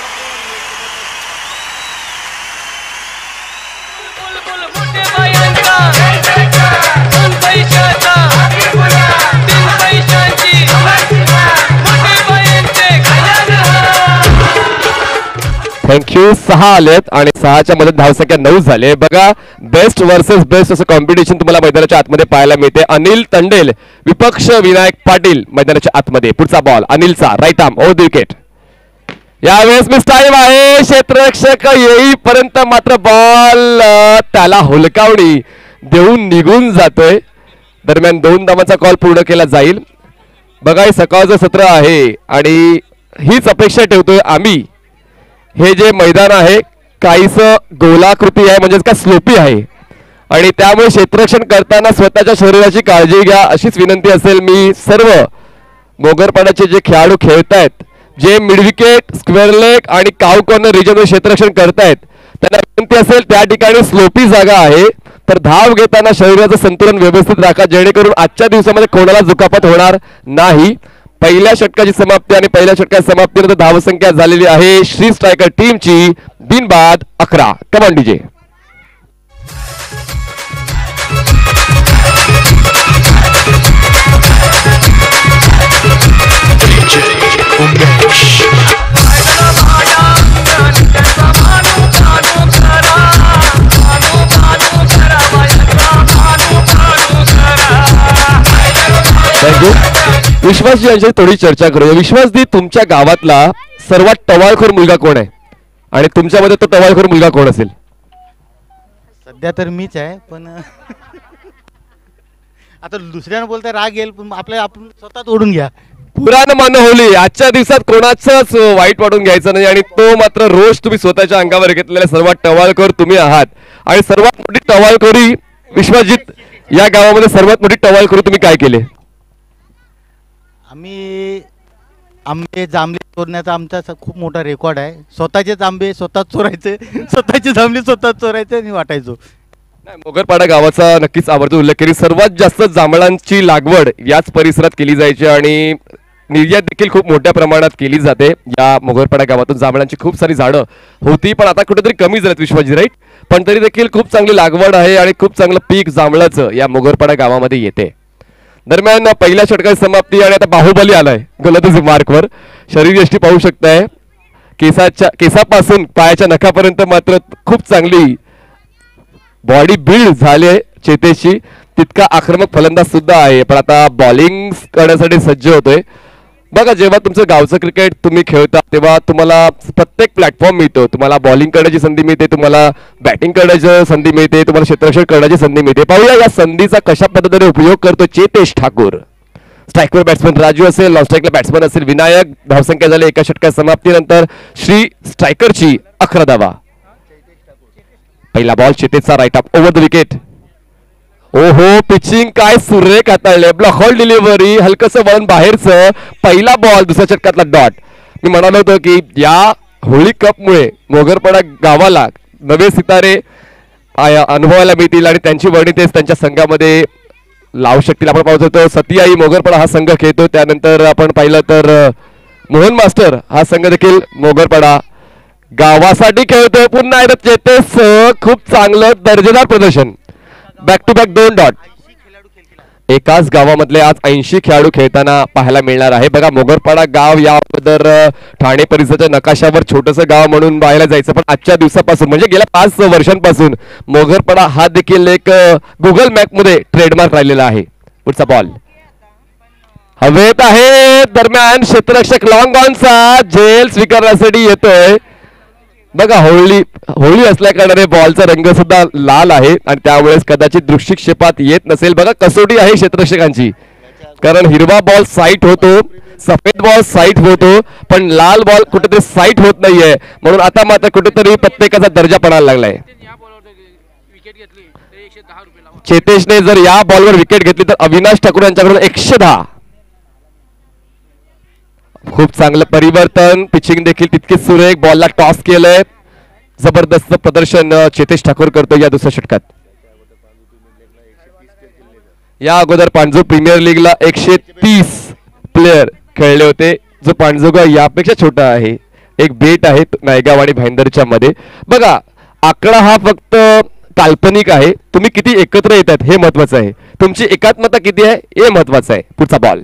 थँक्यू. सहा आलेत आणि सहाच्या मध्ये धावसंख्या नऊ झाले. बघा बेस्ट वर्सेस बेस्ट असं कॉम्पिटिशन तुम्हाला मैदानाच्या आतमध्ये पाहायला मिळते. अनिल तांडेल विपक्ष विनायक पाटील मैदानाच्या आतमध्ये. पुढचा बॉल अनिलचा, right arm over the wicket. यावेळेस मिस टाइम आहे. क्षेत्ररक्षक येईपर्यंत मात्र बॉल त्याला हुलकावणी देऊन निघून जातोय. दरम्यान दोन धावांचा कॉल पूर्ण केला जाईल. बघा हे सकाळचं सत्र आहे आणि हीच अपेक्षा ठेवतोय आम्ही. हे जे मैदान आहे काहीस गोलाकृती आहे, म्हणजेच का स्लोपी आहे आणि त्यामुळे क्षेत्ररक्षण करताना स्वतःच्या शरीराची काळजी घ्या अशीच विनंती असेल. मी सर्व मोगरपाड्याचे जे खेळाडू खेळतायत, जे मिडविकेट, स्क्वेअर लेग आणि काव कॉर्नर रिजनवर क्षेत्ररक्षण करतायत, त्यांना विनंती असेल त्या ठिकाणी स्लोपी जागा आहे, तर धाव घेताना शरीराचं संतुलन व्यवस्थित राखा, जेणेकरून आजच्या दिवसामध्ये कोणाला दुखापत होणार नाही. पहिल्या षटकाची समाप्ती आणि पहिल्या षटकाची समाप्तीनंतर धावसंख्या झालेली आहे श्री स्ट्रायकर टीमची बिनबाद अकरा. कमान डीजे. डीजे उमेश विश्वासजी यांची थोडी चर्चा करूया. विश्वासजी, तुमच्या गावातला सर्वात टवाळखोर मुलगा कोण आहे आणि तुमच्यामध्ये तो टवाळखोर मुलगा कोण असेल? सध्या तर मीच आहे, पण आता दुसऱ्यानं बोलता राग येईल, पण आपल्या आपण स्वतःच ओढून घ्या. पुराण मान होली. आजच्या दिवसात कोणाचंच वाईट वाटून घ्यायचं नाही आणि तो मात्र रोज तुम्ही स्वतःच्या अंगावर घेतलेला सर्वात टवाळखोर तुम्ही आहात. आणि सर्वात मोठी टवाळखोरी विश्वजित, या गावामध्ये सर्वात मोठी टवाळखोरी तुम्ही काय केले? आम्ही आंबे जांभळे चोरण्याचा आमचा स- खूप मोठा रेकॉर्ड आहे. स्वतःचेच आंबे स्वतःच चोरायचे, स्वतःचे जांभळे स्वतःच चोरायचे आणि वाटायचो. नाही, मोगरपाडा गावाचा नक्कीच आवर्जून उल्लेख केली. सर्वात जास्त जांभळांची लागवड याच परिसरात केली जायची आणि निर्यात देखील खूप मोठ्या प्रमाणात केली जाते. या मोगरपाडा गावातून जांभळांची खूप सारी झाडं होती, पण आता कुठेतरी कमी झालीत विश्वाजी, राईट? पण तरी देखील खूप चांगली लागवड आहे आणि खूप चांगलं पीक जांभळाचं या मोगरपाडा गावामध्ये येते. दरम्यान पहिल्या षटकाची समाप्ती आणि आता बाहुबली आलाय गोलंदाजी मार्कवर. शरीरयष्टी पाहू शकताय, केसाच्या केसापासून पायाच्या नखापर्यंत मात्र खूप चांगली बॉडी बिल्ड झाले चेतेशची. तितका आक्रमक फलंदाज सुद्धा आहे, पण आता बॉलिंग करण्यासाठी सज्ज होतोय. बघा, जेव्हा तुमचं गावचं क्रिकेट तुम्ही खेळता तेव्हा तुम्हाला प्रत्येक प्लॅटफॉर्म मिळतो. तुम्हाला बॉलिंग करण्याची संधी मिळते, तुम्हाला बॅटिंग करण्याची संधी मिळते, तुम्हाला क्षेत्ररक्षण करण्याची संधी मिळते. पाहूया या संधीचा कशा पद्धतीने उपयोग करतो चेतेश ठाकूर. स्ट्राईकवर बॅट्समन राजू असेल, नॉन स्ट्राईकला बॅट्समन असेल विनायक. धावसंख्या झाली एका षटका समाप्तीनंतर श्री स्ट्रायकरची अकरा धावा. पहिला बॉल चेतेशचा right up over the wicket. ओहो, पिचिंग काय सुरेख हाताळले. ब्लॉक होल डिलिव्हरी, हलकसं वळण बाहेरचं. पहिला बॉल दुसऱ्या षटकातला डॉट. मी म्हणालो होतो की या होळी कपमुळे मोगरपाडा गावाला नवे सितारे आय- अनुभवायला मिळतील आणि त्यांची वर्णी तेच त्यांच्या संघामध्ये लावू शकतील. आपण पाहत होतो सतियाई मोगरपाडा हा संघ खेळतो, त्यानंतर आपण पाहिलं तर अ, मोहन मास्टर हा संघ देखील मोगरपाडा गावासाठी खेळतोय. पुन्हा एकदा चेतेश, खूप चांगलं दर्जेदार प्रदर्शन. बॅक टू बॅक दोन डॉट. एकाच गावामधले आज ऐंशी खेळाडू खेळताना पाहायला मिळणार आहे. बघा, मोगरपाडा गाव या अगोदर अ, ठाणे परिसराच्या नकाशावर छोटंसं गाव म्हणून पाहायला जायचं, पण आजच्या दिवसापासून म्हणजे गेल्या पाच वर्षांपासून मोगरपाडा हा देखील एक गुगल मॅप मध्ये ट्रेडमार्क राहिलेला आहे. पुढचा बॉल हवेत आहे. दरम्यान क्षेत्ररक्षक लॉंग ऑनचा झेल स्वीकारण्यासाठी येतोय. बघा, होळी होळी असल्या कारणाने बॉलचा रंग सुद्धा लाल आहे आणि त्यामुळेच कदाचित दृष्टिक्षेपात येत नसेल. बघा, कसोटी आहे क्षेत्ररक्षकांची, कारण हिरवा बॉल साईट होतो, सफेद बॉल साईट होतो, पण लाल बॉल कुठेतरी साईट होत नाहीये. म्हणून आता मात्र कुठेतरी प्रत्येकाचा दर्जा पडायला लागलाय. चेतेशने जर या बॉलवर विकेट घेतली तर अविनाश ठाकूर यांच्याकडून एकशे दहा. खूप चांगलं परिवर्तन, पिचिंग देखील तितकीच सुरेख. बॉलला टॉस केलंय. जबरदस्त प्रदर्शन अ, चेतेश ठाकूर करतो या दुसऱ्या षटकात. या अगोदर पांजू प्रीमियर लीगला एकशे तीस प्लेयर खेळले होते, जो पांजोगा यापेक्षा छोटा आहे. एक बेट आहे नायगाव आणि भाईंदरच्या मध्ये. बघा, आकडा हा फक्त काल्पनिक आहे. तुम्ही किती एकत्र येतात हे महत्वाचं आहे. तुमची एकात्मता किती आहे हे महत्वाचं आहे. पुढचा बॉल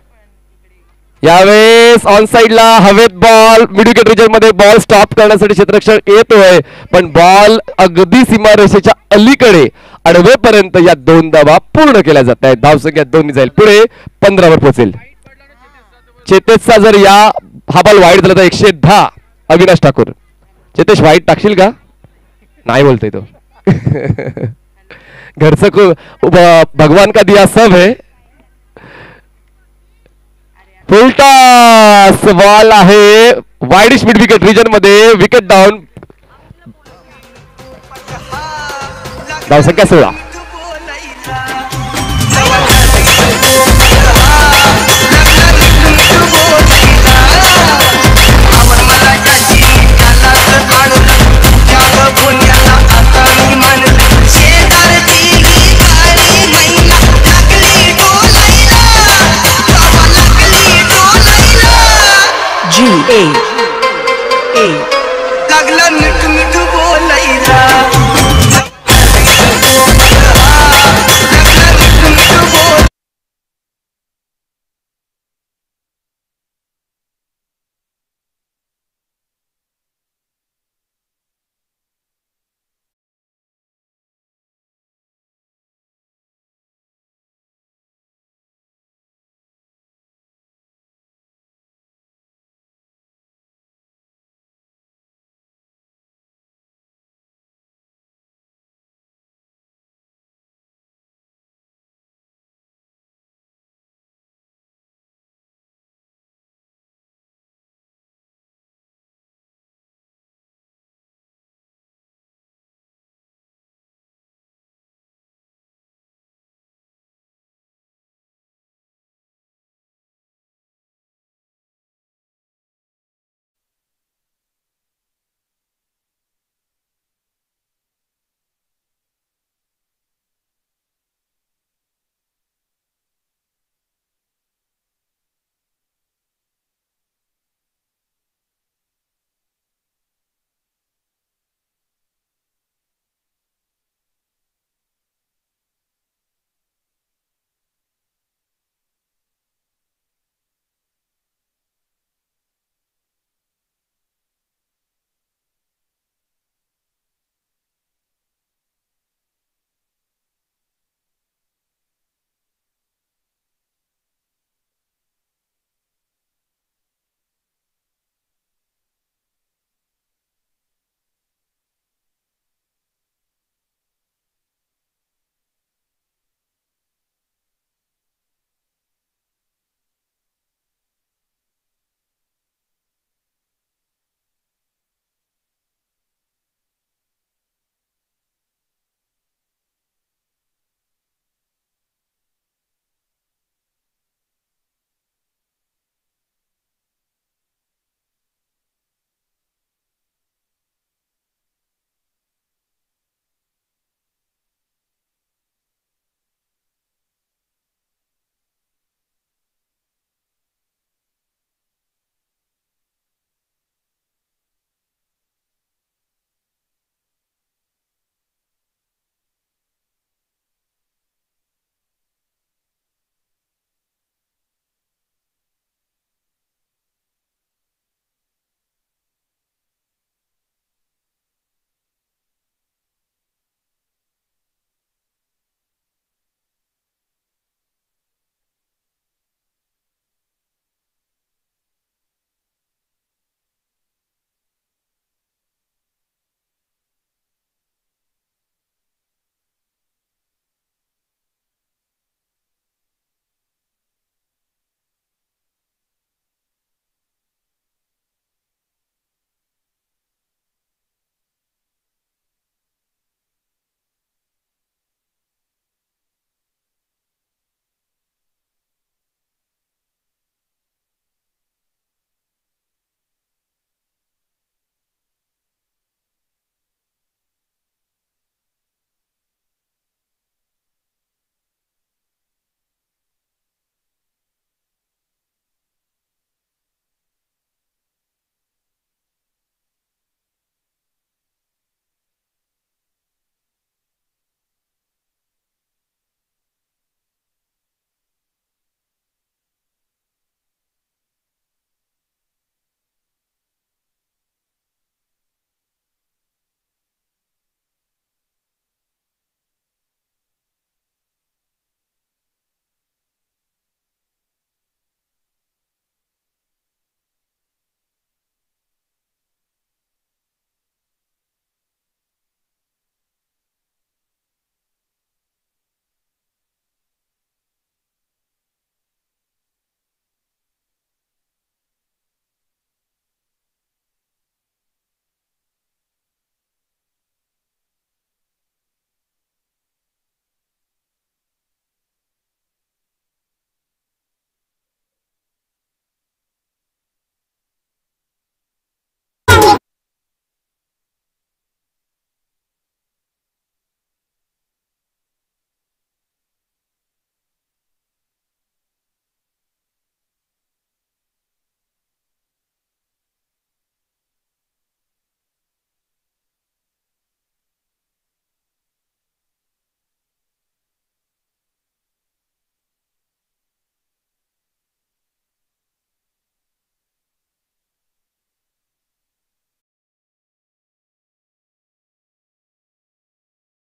यावेळेस ऑन साइडला हवेत बॉल. मिड विकेट रिजन मध्ये बॉल स्टॉप करण्यासाठी क्षेत्ररक्षक येतोय, पण बॉल अगदी सीमारेषेच्या अलीकडे अडवेपर्यंत या दोन धावा पूर्ण केल्या जात आहेत. धावसंख्या दोन्ही जाईल पुढे, पंधरावर पोहोचेल. चेतेशचा जर या हा बॉल वाईट झाला तर एकशे दहा. अविनाश ठाकूर. चेतेश, वाईट टाकशील का? नाही बोलतोय तो. घरचं को भगवान का दिया सब है. फुलटॉस बॉल आहे वाईडिश मिड विकेट रिजन मध्ये. Wicket down. धावसंख्या सोळा. G A A लागला मिठ मिठ बोलायला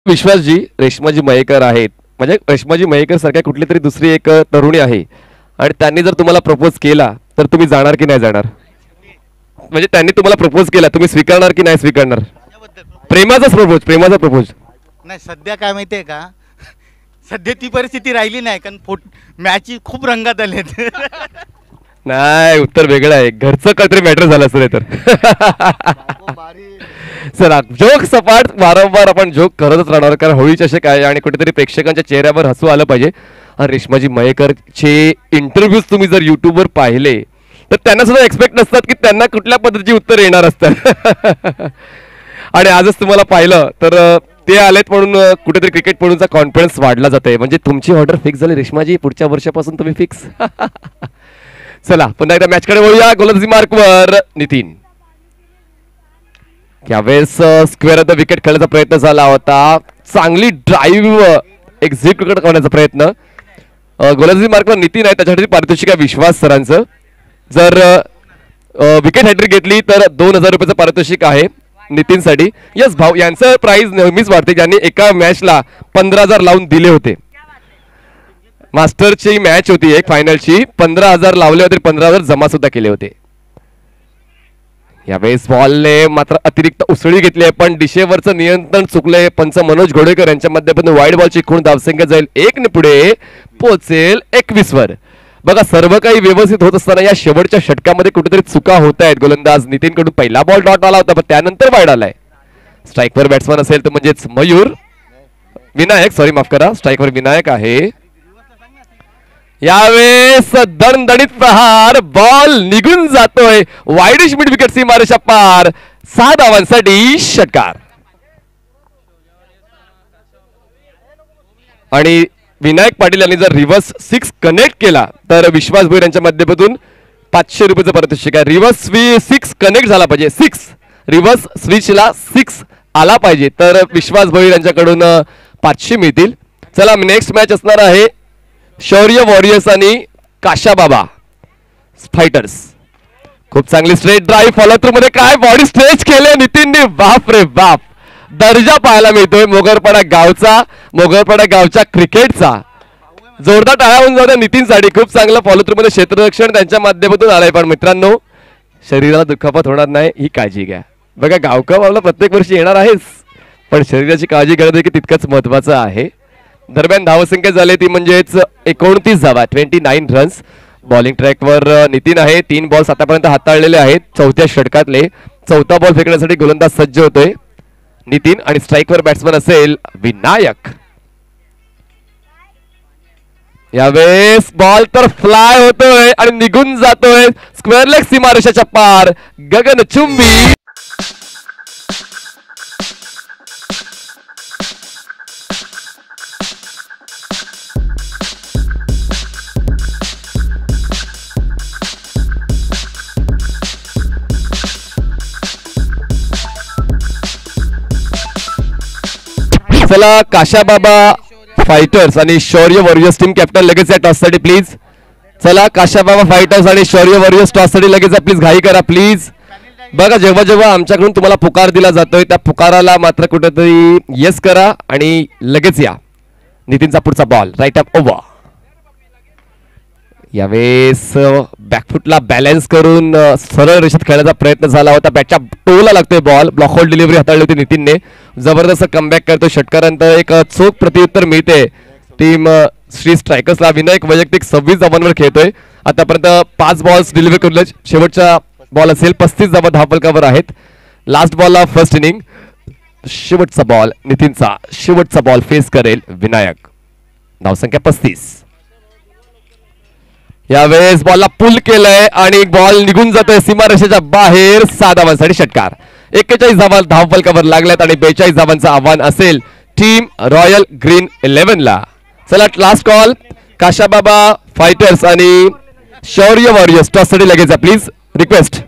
विश्वासजी रेश्माजी मयेकर आहेत, म्हणजे रेश्माजी मयेकर सारख्या कुठली तरी दुसरी एक तरुणी आहे आणि त्यांनी जर तुम्हाला प्रपोज केला तर तुम्ही जाणार की नाही जाणार? म्हणजे त्यांनी तुम्हाला प्रपोज केला, तुम्ही स्वीकारणार की नाही स्वीकारणार? प्रेमाचाच प्रपोज, प्रेमाचा प्रपोज. नाही सध्या काय माहितीये का, सध्या ती परिस्थिती राहिली नाही कारण फोट मॅच खूप रंगात आलेत. नाही, उत्तर वेगळं आहे. घरचं काहीतरी मॅटर झालं असं तर. चला, जोक सपाट वारंवार आपण जोक करतच राहणार कारण होळी चषक आहे आणि कुठेतरी प्रेक्षकांच्या चेहऱ्यावर हसू आलं पाहिजे. आणि रेश्माजी मयेकरचे इंटरव्ह्यूज तुम्ही जर युट्यूबवर पाहिले तर त्यांना सुद्धा एक्सपेक्ट नसतात की त्यांना कुठल्या पद्धतीची उत्तर येणार असतात. आणि आजच तुम्हाला पाहिलं तर ते आलेत म्हणून कुठेतरी क्रिकेटपटूंचा कॉन्फिडन्स वाढला जाते. म्हणजे तुमची ऑर्डर फिक्स झाली रेश्माजी, पुढच्या वर्षापासून तुम्ही फिक्स. चला पुन्हा एकदा मॅचकडे वळूया. गोलंदाजी मार्कवर नितीन. यावेळेस स्क्वेअर ऑफ द विकेट खेळण्याचा प्रयत्न झाला होता, चांगली ड्राईव्ह एक्झिक्यूट करण्याचा प्रयत्न. गोलंदाजी मार्कवर नितीन आहे, त्याच्यासाठी पारितोषिक आहे विश्वास सरांचं. जर विकेट हॅट्रिक घेतली तर दोन हजार रुपयाचं पारितोषिक आहे नितीनसाठी. यस भाऊ, यांचं प्राइस नेहमीच वाढते, ज्यांनी एका मॅचला पंधरा हजार लावून दिले होते. मास्टरची मॅच होती एक फायनलची, पंधरा हजार लावले होते, पंधरा हजार जमा सुद्धा केले होते. यावेळेस बॉलने मात्र अतिरिक्त उसळी घेतली आहे पण दिशेवरचं नियंत्रण चुकले. पंच मनोज घोडेकर यांच्या माध्यमातून वाईड बॉलची खूण धावसंख्या जाईल एक ने पुढे पोहोचेल एकवीस वर. बघा सर्व काही व्यवस्थित होत असताना या शेवटच्या षटकामध्ये कुठेतरी चुका होत आहेत. गोलंदाज नितीन कडून पहिला बॉल डॉट आला होता पण त्यानंतर वाईड आलाय. स्ट्राईकवर बॅट्समन असेल तर म्हणजेच मयूर विनायक, सॉरी माफ करा, स्ट्राईकवर विनायक आहे. यावेळेस दणदणीत प्रहार, बॉल निघून जातोय वाईडिश मिड विकेट सीमारेषा पार. सहा धावांसाठी षटकार. आणि विनायक पाटील यांनी जर रिव्हर्स सिक्स कनेक्ट केला तर विश्वास भोईर यांच्या माध्यमातून पाचशे रुपयाचं पारितोषिक आहे. रिव्हर्स सिक्स कनेक्ट झाला पाहिजे, सिक्स रिव्हर्स स्विचला सिक्स आला पाहिजे तर विश्वास भोईर यांच्याकडून पाचशे मिळतील. चला नेक्स्ट मॅच असणार आहे शौर्य वॉरियर्स आणि काशाबाबा फायटर्स. खूप चांगली स्ट्रेट ड्राईव्ह फॉलो थ्रू मध्ये काय बॉडी स्ट्रेच केले नितीनने, बाप रे बाप, दर्जा पाहायला मिळतोय मोगरपाडा गावचा, मोगरपाडा गावच्या क्रिकेटचा. जोरदार टाळ्या होऊन जाऊ द्या नितीनसाठी. खूप चांगलं फॉलो थ्रू मध्ये क्षेत्ररक्षण त्यांच्या माध्यमातून आलंय. पण मित्रांनो शरीराला दुखापत होणार नाही ही काळजी घ्या. बघा गावकं आपला प्रत्येक वर्षी येणार आहेच पण शरीराची काळजी घेणं देखील तितकंच महत्वाचं आहे. दरम्यान धावसंख्या झाली ती म्हणजेच एकोणतीस धावा, ट्वेंटी नाईन रन्स. बॉलिंग ट्रॅकवर नितीन आहे, तीन बॉल्स आतापर्यंत हाताळलेले आहेत चौथ्या षटकातले. चौथा बॉल फेकण्यासाठी गोलंदाज सज्ज होतोय नितीन आणि स्ट्राईकवर बॅट्समन असेल विनायक. यावेळेस बॉल तर फ्लाय होतोय आणि निघून जातोय स्क्वेअर लेग सीमारेषाच्या पार. गगनचुंबी चला काशाबाबा फायटर्स आणि शौर्य वॉरियर्स टीम कॅप्टन लगेच या टॉस साठी प्लीज. चला काशाबाबा फायटर्स आणि शौर्य वॉरियर्स टॉस साठी लगेच प्लीज घाई करा प्लीज. बघा जेव्हा जेव्हा आमच्याकडून तुम्हाला पुकार दिला जातोय त्या पुकाराला मात्र कुठेतरी येस करा आणि लगेच या. नितीनचा पुढचा बॉल राईट अप ओव्हर. यावेळेस बॅकफुटला बॅलन्स करून सरळ रेषेत खेळण्याचा प्रयत्न झाला होता. बॅटच्या टोला लागतोय बॉल, ब्लॉक होल्ड डिलिव्हरी हाताळली होती नितीनने. जबरदस्त कमबॅक करतो षटकारानंतर एक चोख प्रत्युत्तर मिळते टीम श्री स्ट्रायकर्सला. विनायक वैयक्तिक सव्वीस धावांवर खेळतोय आतापर्यंत, पाच बॉल्स डिलिव्हरी करून शेवटचा बॉल असेल पस्तीस धावा धावफलकावर आहेत. लास्ट बॉलला फर्स्ट इनिंग. शेवटचा बॉल नितीनचा, शेवटचा बॉल फेस करेल विनायक. धावसंख्या पस्तीस. यावेळेस बॉलला पुल केलंय आणि बॉल निघून जातोय सीमारेषेच्या बाहेर. सहा धावांसाठी षटकार. एक्केचाळीस धावा धावफलकावर लागल्यात आणि बेचाळीस धावांचं आव्हान असेल टीम रॉयल ग्रीन इलेव्हन ला. चला लास्ट कॉल काशाबाबा फायटर्स आणि शौर्य वॉरियर्स टॉस साठी लगेच प्लीज रिक्वेस्ट.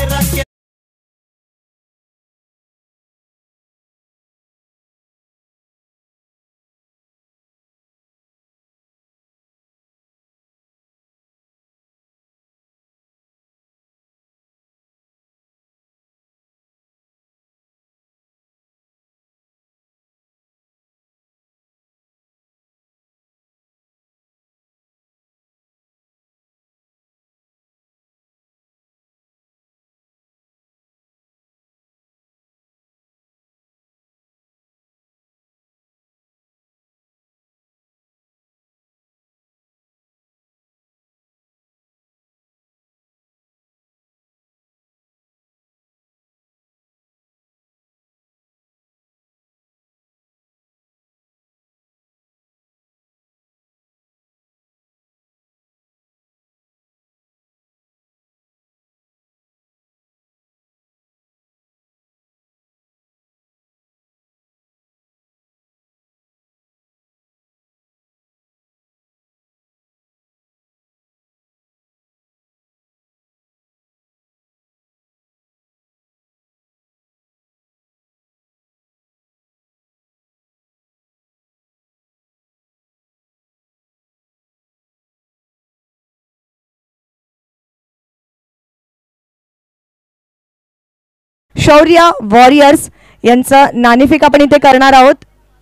शौर्य वॉरियर्स यांचं नाणेफेक आपण इथे करणार आहोत.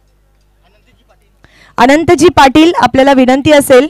अनंतजी पाटील आपल्याला विनंती असेल.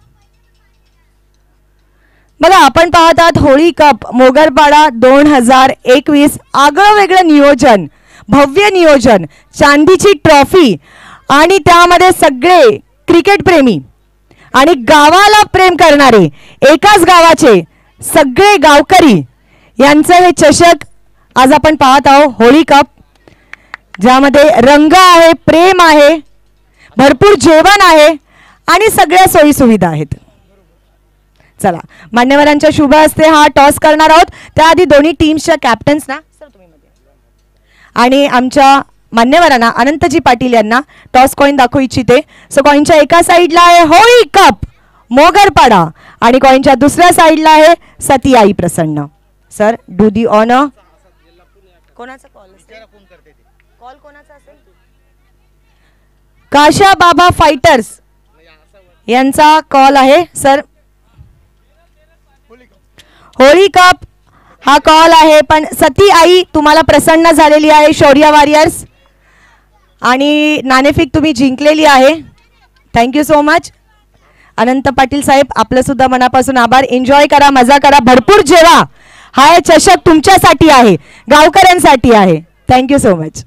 बघा आपण पाहत आहात होळी कप मोगरपाडा दोन हजार एकवीस. आगळं वेगळं नियोजन, भव्य नियोजन, चांदीची ट्रॉफी आणि त्यामध्ये सगळे क्रिकेट प्रेमी आणि गावाला प्रेम करणारे एकाच गावाचे सगळे गावकरी यांचं हे चषक आज आपण पाहत आहोत. होळी कप ज्यामध्ये रंग आहे, प्रेम आहे, भरपूर जेवण आहे आणि सगळ्या सोयी सुविधा आहेत. चला मान्यवरांच्या शुभ हस्ते हा टॉस करणार आहोत. त्याआधी दोन्ही टीम्सच्या कॅप्टन्स ना आणि आमच्या मान्यवरांना अनंतजी पाटील यांना टॉस कॉइन दाखवू इच्छिते. सो कॉइनच्या एका साईडला आहे होळी कप मोगरपाडा आणि कॉइनच्या दुसऱ्या साईडला आहे सतीआई प्रसन्न. Sir do the honour. कोणाचा कॉल असेल? कॉल कोणाचा असेल? काशा बाबा फायटर्स यांचा कॉल आहे. सर होळी कप हा कॉल आहे पण सती आई तुम्हाला प्रसन्न झालेली आहे. शौर्य वॉरियर्स आणि नाणेफेक तुम्ही जिंकलेली आहे. Thank you so much. Anant Patil साहेब आपलं सुद्धा मनापासून आभार. एन्जॉय करा, मजा करा, भरपूर जेवा. हा एक चषक तुमच्यासाठी आहे, गावकऱ्यांसाठी आहे. Thank you so much.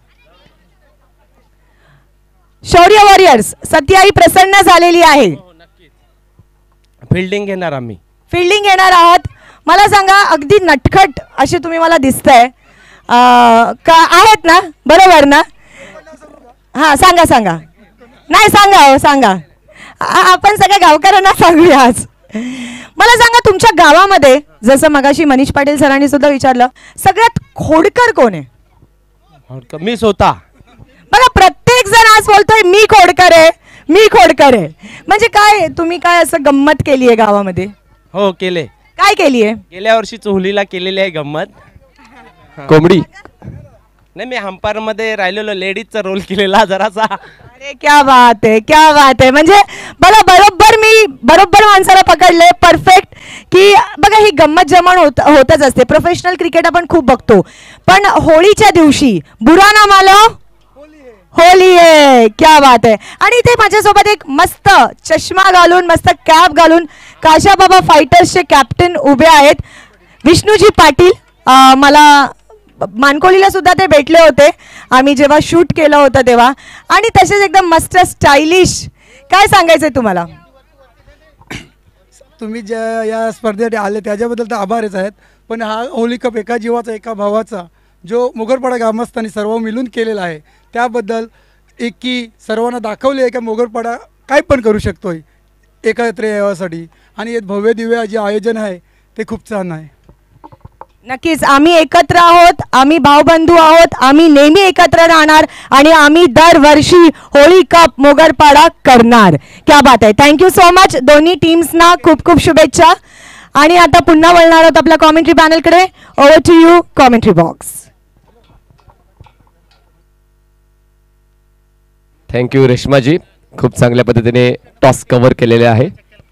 Shaurya warriors सत्याई प्रसन्न झालेली आहे. फिल्डिंग घेणार आम्ही. फिल्डिंग घेणार आहात. मला सांगा अगदी नटखट असे तुम्ही मला दिसताय का आहेत ना? बरोबर ना? हा सांगा सांगा. नाही सांगा हो सांगा. आपण सगळ्या गावकऱ्यांना सांगूया आज. मला सांगा तुमच्या गावामध्ये जसं मगाशी मनीष पाटील सरांनी सुद्धा विचारलं सगळ्यात खोडकर कोण आहे? मी स्वतः. बघा प्रत्येक जण आज बोलतोय मी खोडकर आहे, मी खोडकर आहे. म्हणजे काय तुम्ही काय असं गंमत केली आहे गावामध्ये? हो केले. काय केली आहे? गेल्या वर्षी चोहलीला केलेली आहे गंमत. कोंबडी नाही मी हंपायर मध्ये राहिलेलो, लेडीजचा रोल केलेला जरासा. अरे क्या बात आहे, क्या बात आहे. म्हणजे बघा बरोबर मी बरोबर माणसाला पकडले परफेक्ट की बघा ही गंमत जमण होत होतच असते. प्रोफेशनल क्रिकेट आपण खूप बघतो पण होळीच्या दिवशी बुरा ना मानो होली आहे. क्या बात आहे. आणि इथे माझ्यासोबत एक मस्त चष्मा घालून मस्त कॅप घालून काशाबाबा फायटर्सचे कॅप्टन उभे आहेत विष्णूजी पाटील. मला मानकोलीला सुद्धा ते भेटले होते आम्ही जेव्हा शूट केलं होतं तेव्हा. आणि तसेच एकदम मस्त स्टायलिश. काय सांगायचंय तुम्हाला? तुम्ही ज्या या स्पर्धेसाठी आले त्याच्याबद्दल तर आभारच आहेत पण हा होली कप एका जीवाचा एका भावाचा जो मोगरपाडा ग्रामस्थांनी सर्व मिळून केलेला आहे त्याबद्दल एकी सर्वांना दाखवले आहे की मोगरपाडा काय पण करू शकतोय एकत्र यासाठी. आणि हे भव्य दिव्य जे आयोजन आहे ते खूप छान आहे. नक्कीच आम्ही एकत्र आहोत, आम्ही भावबंधू आहोत, आम्ही नेहमी एकत्र राहणार आणि आम्ही दरवर्षी होळी कप मोगरपाडा करणार. क्या बात आहे. Thank you so much. दोन्ही टीम्सना खूप खूप शुभेच्छा. आणि आता पुन्हा वळणार आहोत आपल्या कॉमेंट्री पॅनलकडे. Over to you commentary box. Thank you रेश्माजी, खूप चांगल्या पद्धतीने टॉस कव्हर केलेले आहे.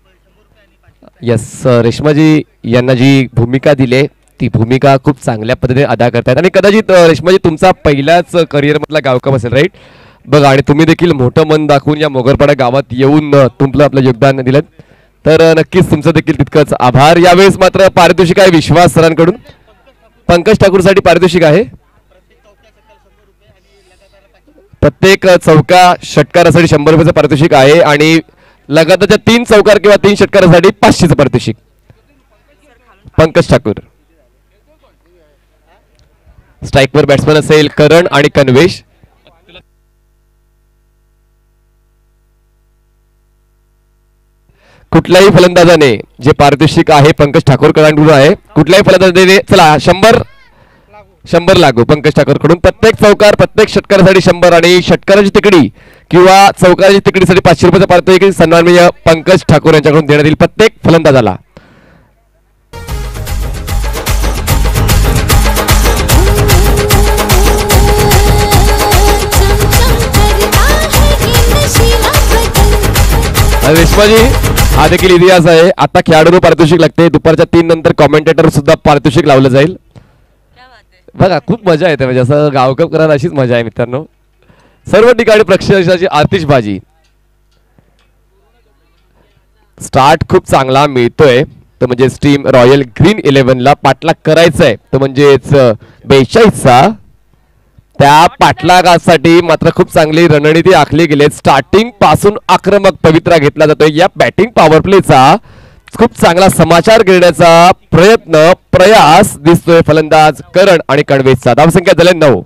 येस रेश्माजी यांना जी भूमिका दिली ती भूमिका खूप चांगल्या पद्धतीने अदा करतात आणि कदाचित रेश्माजी तुमचा पहिलाच करिअरमधला गावकप असेल राईट. बघा आणि तुम्ही देखील मोठं मन दाखवून या मोगरपाडा गावात येऊन तुमचं आपलं योगदान दिलं तर नक्कीच तुमचं देखील तितकंच आभार. यावेळेस मात्र पारितोषिक आहे विश्वास सरांकडून. पंकज ठाकूरसाठी पारितोषिक आहे. प्रत्येक चौका षटकारासाठी शंभर रुपयाचं पारितोषिक आहे आणि लगातारच्या तीन चौकार किंवा तीन षटकारासाठी पाचशेचं पारितोषिक. पंकज ठाकूर. स्ट्राईकवर बॅट्समन असेल करण आणि कन्वेश. कुठल्याही फलंदाजाने जे पारितोषिक आहे पंकज ठाकूर कडून आहे कुठल्याही फलंदाजाने चला शंभर शंभर लागू पंकज ठाकूर कडून. प्रत्येक चौकार प्रत्येक षटकारासाठी शंभर आणि षटकाराची तिकडी किंवा चौकाराची तिकडीसाठी पाचशे रुपयाचा पारितोषिक सन्माननीय पंकज ठाकूर यांच्याकडून देण्यात येईल प्रत्येक फलंदाजाला. रेश्माजी हा देखील इतिहास आहे. आता खेळाडू पारितोषिक लागते. दुपारच्या तीन नंतर कॉमेंटेटर सुद्धा पारितोषिक लावलं जाईल. बघा खूप मजा येते म्हणजे असं गावकप करायला अशीच मजा आहे मित्रांनो. सर्व ठिकाणी प्रक्षेपणाची आतिषबाजी. स्टार्ट खूप चांगला मिळतोय तो म्हणजे टीम रॉयल ग्रीन इलेव्हनला पाठलाग करायचा आहे तो म्हणजेच बेचाळीसचा. त्या पाठलागासाठी मात्र खूप चांगली रणनीती आखली गेली. स्टार्टिंग पासून आक्रमक पवित्रा घेतला जातोय. या बॅटिंग पॉवर प्लेचा खूप चांगला समाचार घेण्याचा प्रयत्न प्रयास दिसतोय फलंदाज करण आणि कणवेशचा. धावसंख्या झाले नऊ.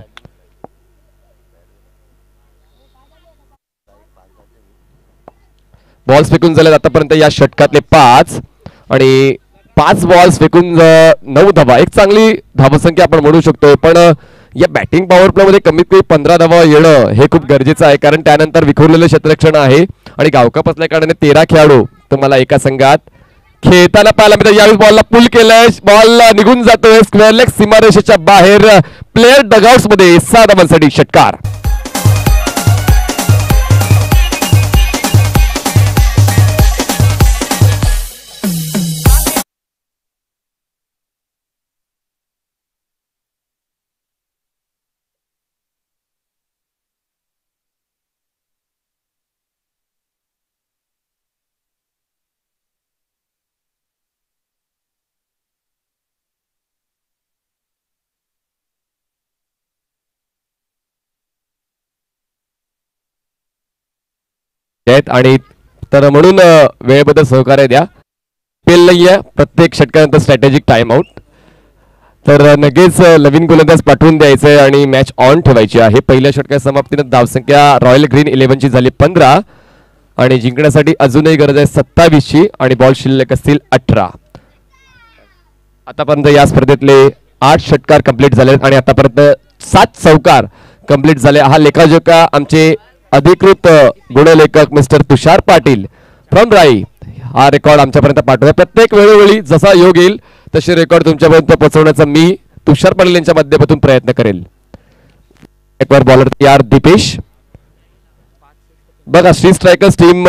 बॉल्स फेकून झाले आतापर्यंत या षटकातले पाच आणि पाच बॉल्स फेकून नऊ धावा. एक चांगली धावसंख्या आपण म्हणू शकतो पण या बॅटिंग पॉवर प्ले मध्ये कमीत कमी पंधरा धावा येणं हे खूप गरजेचं आहे कारण त्यानंतर विखुरलेलं क्षेत्ररक्षण आहे आणि गावकप असल्या कारणाने तेरा खेळाडू तुम्हाला एका संघात खेळताना पाहायला मिळतात. यावेळी बॉलला पुल केलंय. बॉल निघून जातोय स्क्वेअर लेग सीमारेषेच्या बाहेर. प्लेयर डगआउट्स मध्ये सहा धावांसाठी षटकार. आणि तर म्हणून वेळेबद्दल सहकार्य द्या. पेल नाहीये प्रत्येक षटकानंतर स्ट्रॅटेजिक टाइम आउट. तर लगेच नवीन गोलंदाज पाठवून द्यायचंय आणि मॅच ऑन ठेवायची आहे. पहिल्या षटकाच्या समाप्तीने धावसंख्या रॉयल ग्रीन इलेव्हनची झाली पंधरा आणि जिंकण्यासाठी अजूनही गरज आहे सत्तावीसची आणि बॉल शिल्लक असतील अठरा. आतापर्यंत या स्पर्धेतले आठ षटकार कंप्लीट झाले आणि आतापर्यंत सात चौकार कंप्लीट झाले. हा लेखाजोखा आमचे अधिकृत गुणलेखक मिस्टर तुषार पाटील फ्रॉम राई हा रेकॉर्ड आमच्यापर्यंत पाठवला. प्रत्येक वेळोवेळी जसा योग येईल तसे रेकॉर्ड तुमच्यापर्यंत पोहोचवण्याचा मी तुषार पाटील यांच्या माध्यमातून प्रयत्न करेल. एक वर बॉलर तयार दीपेश. बघा श्री स्ट्रायकर्स टीम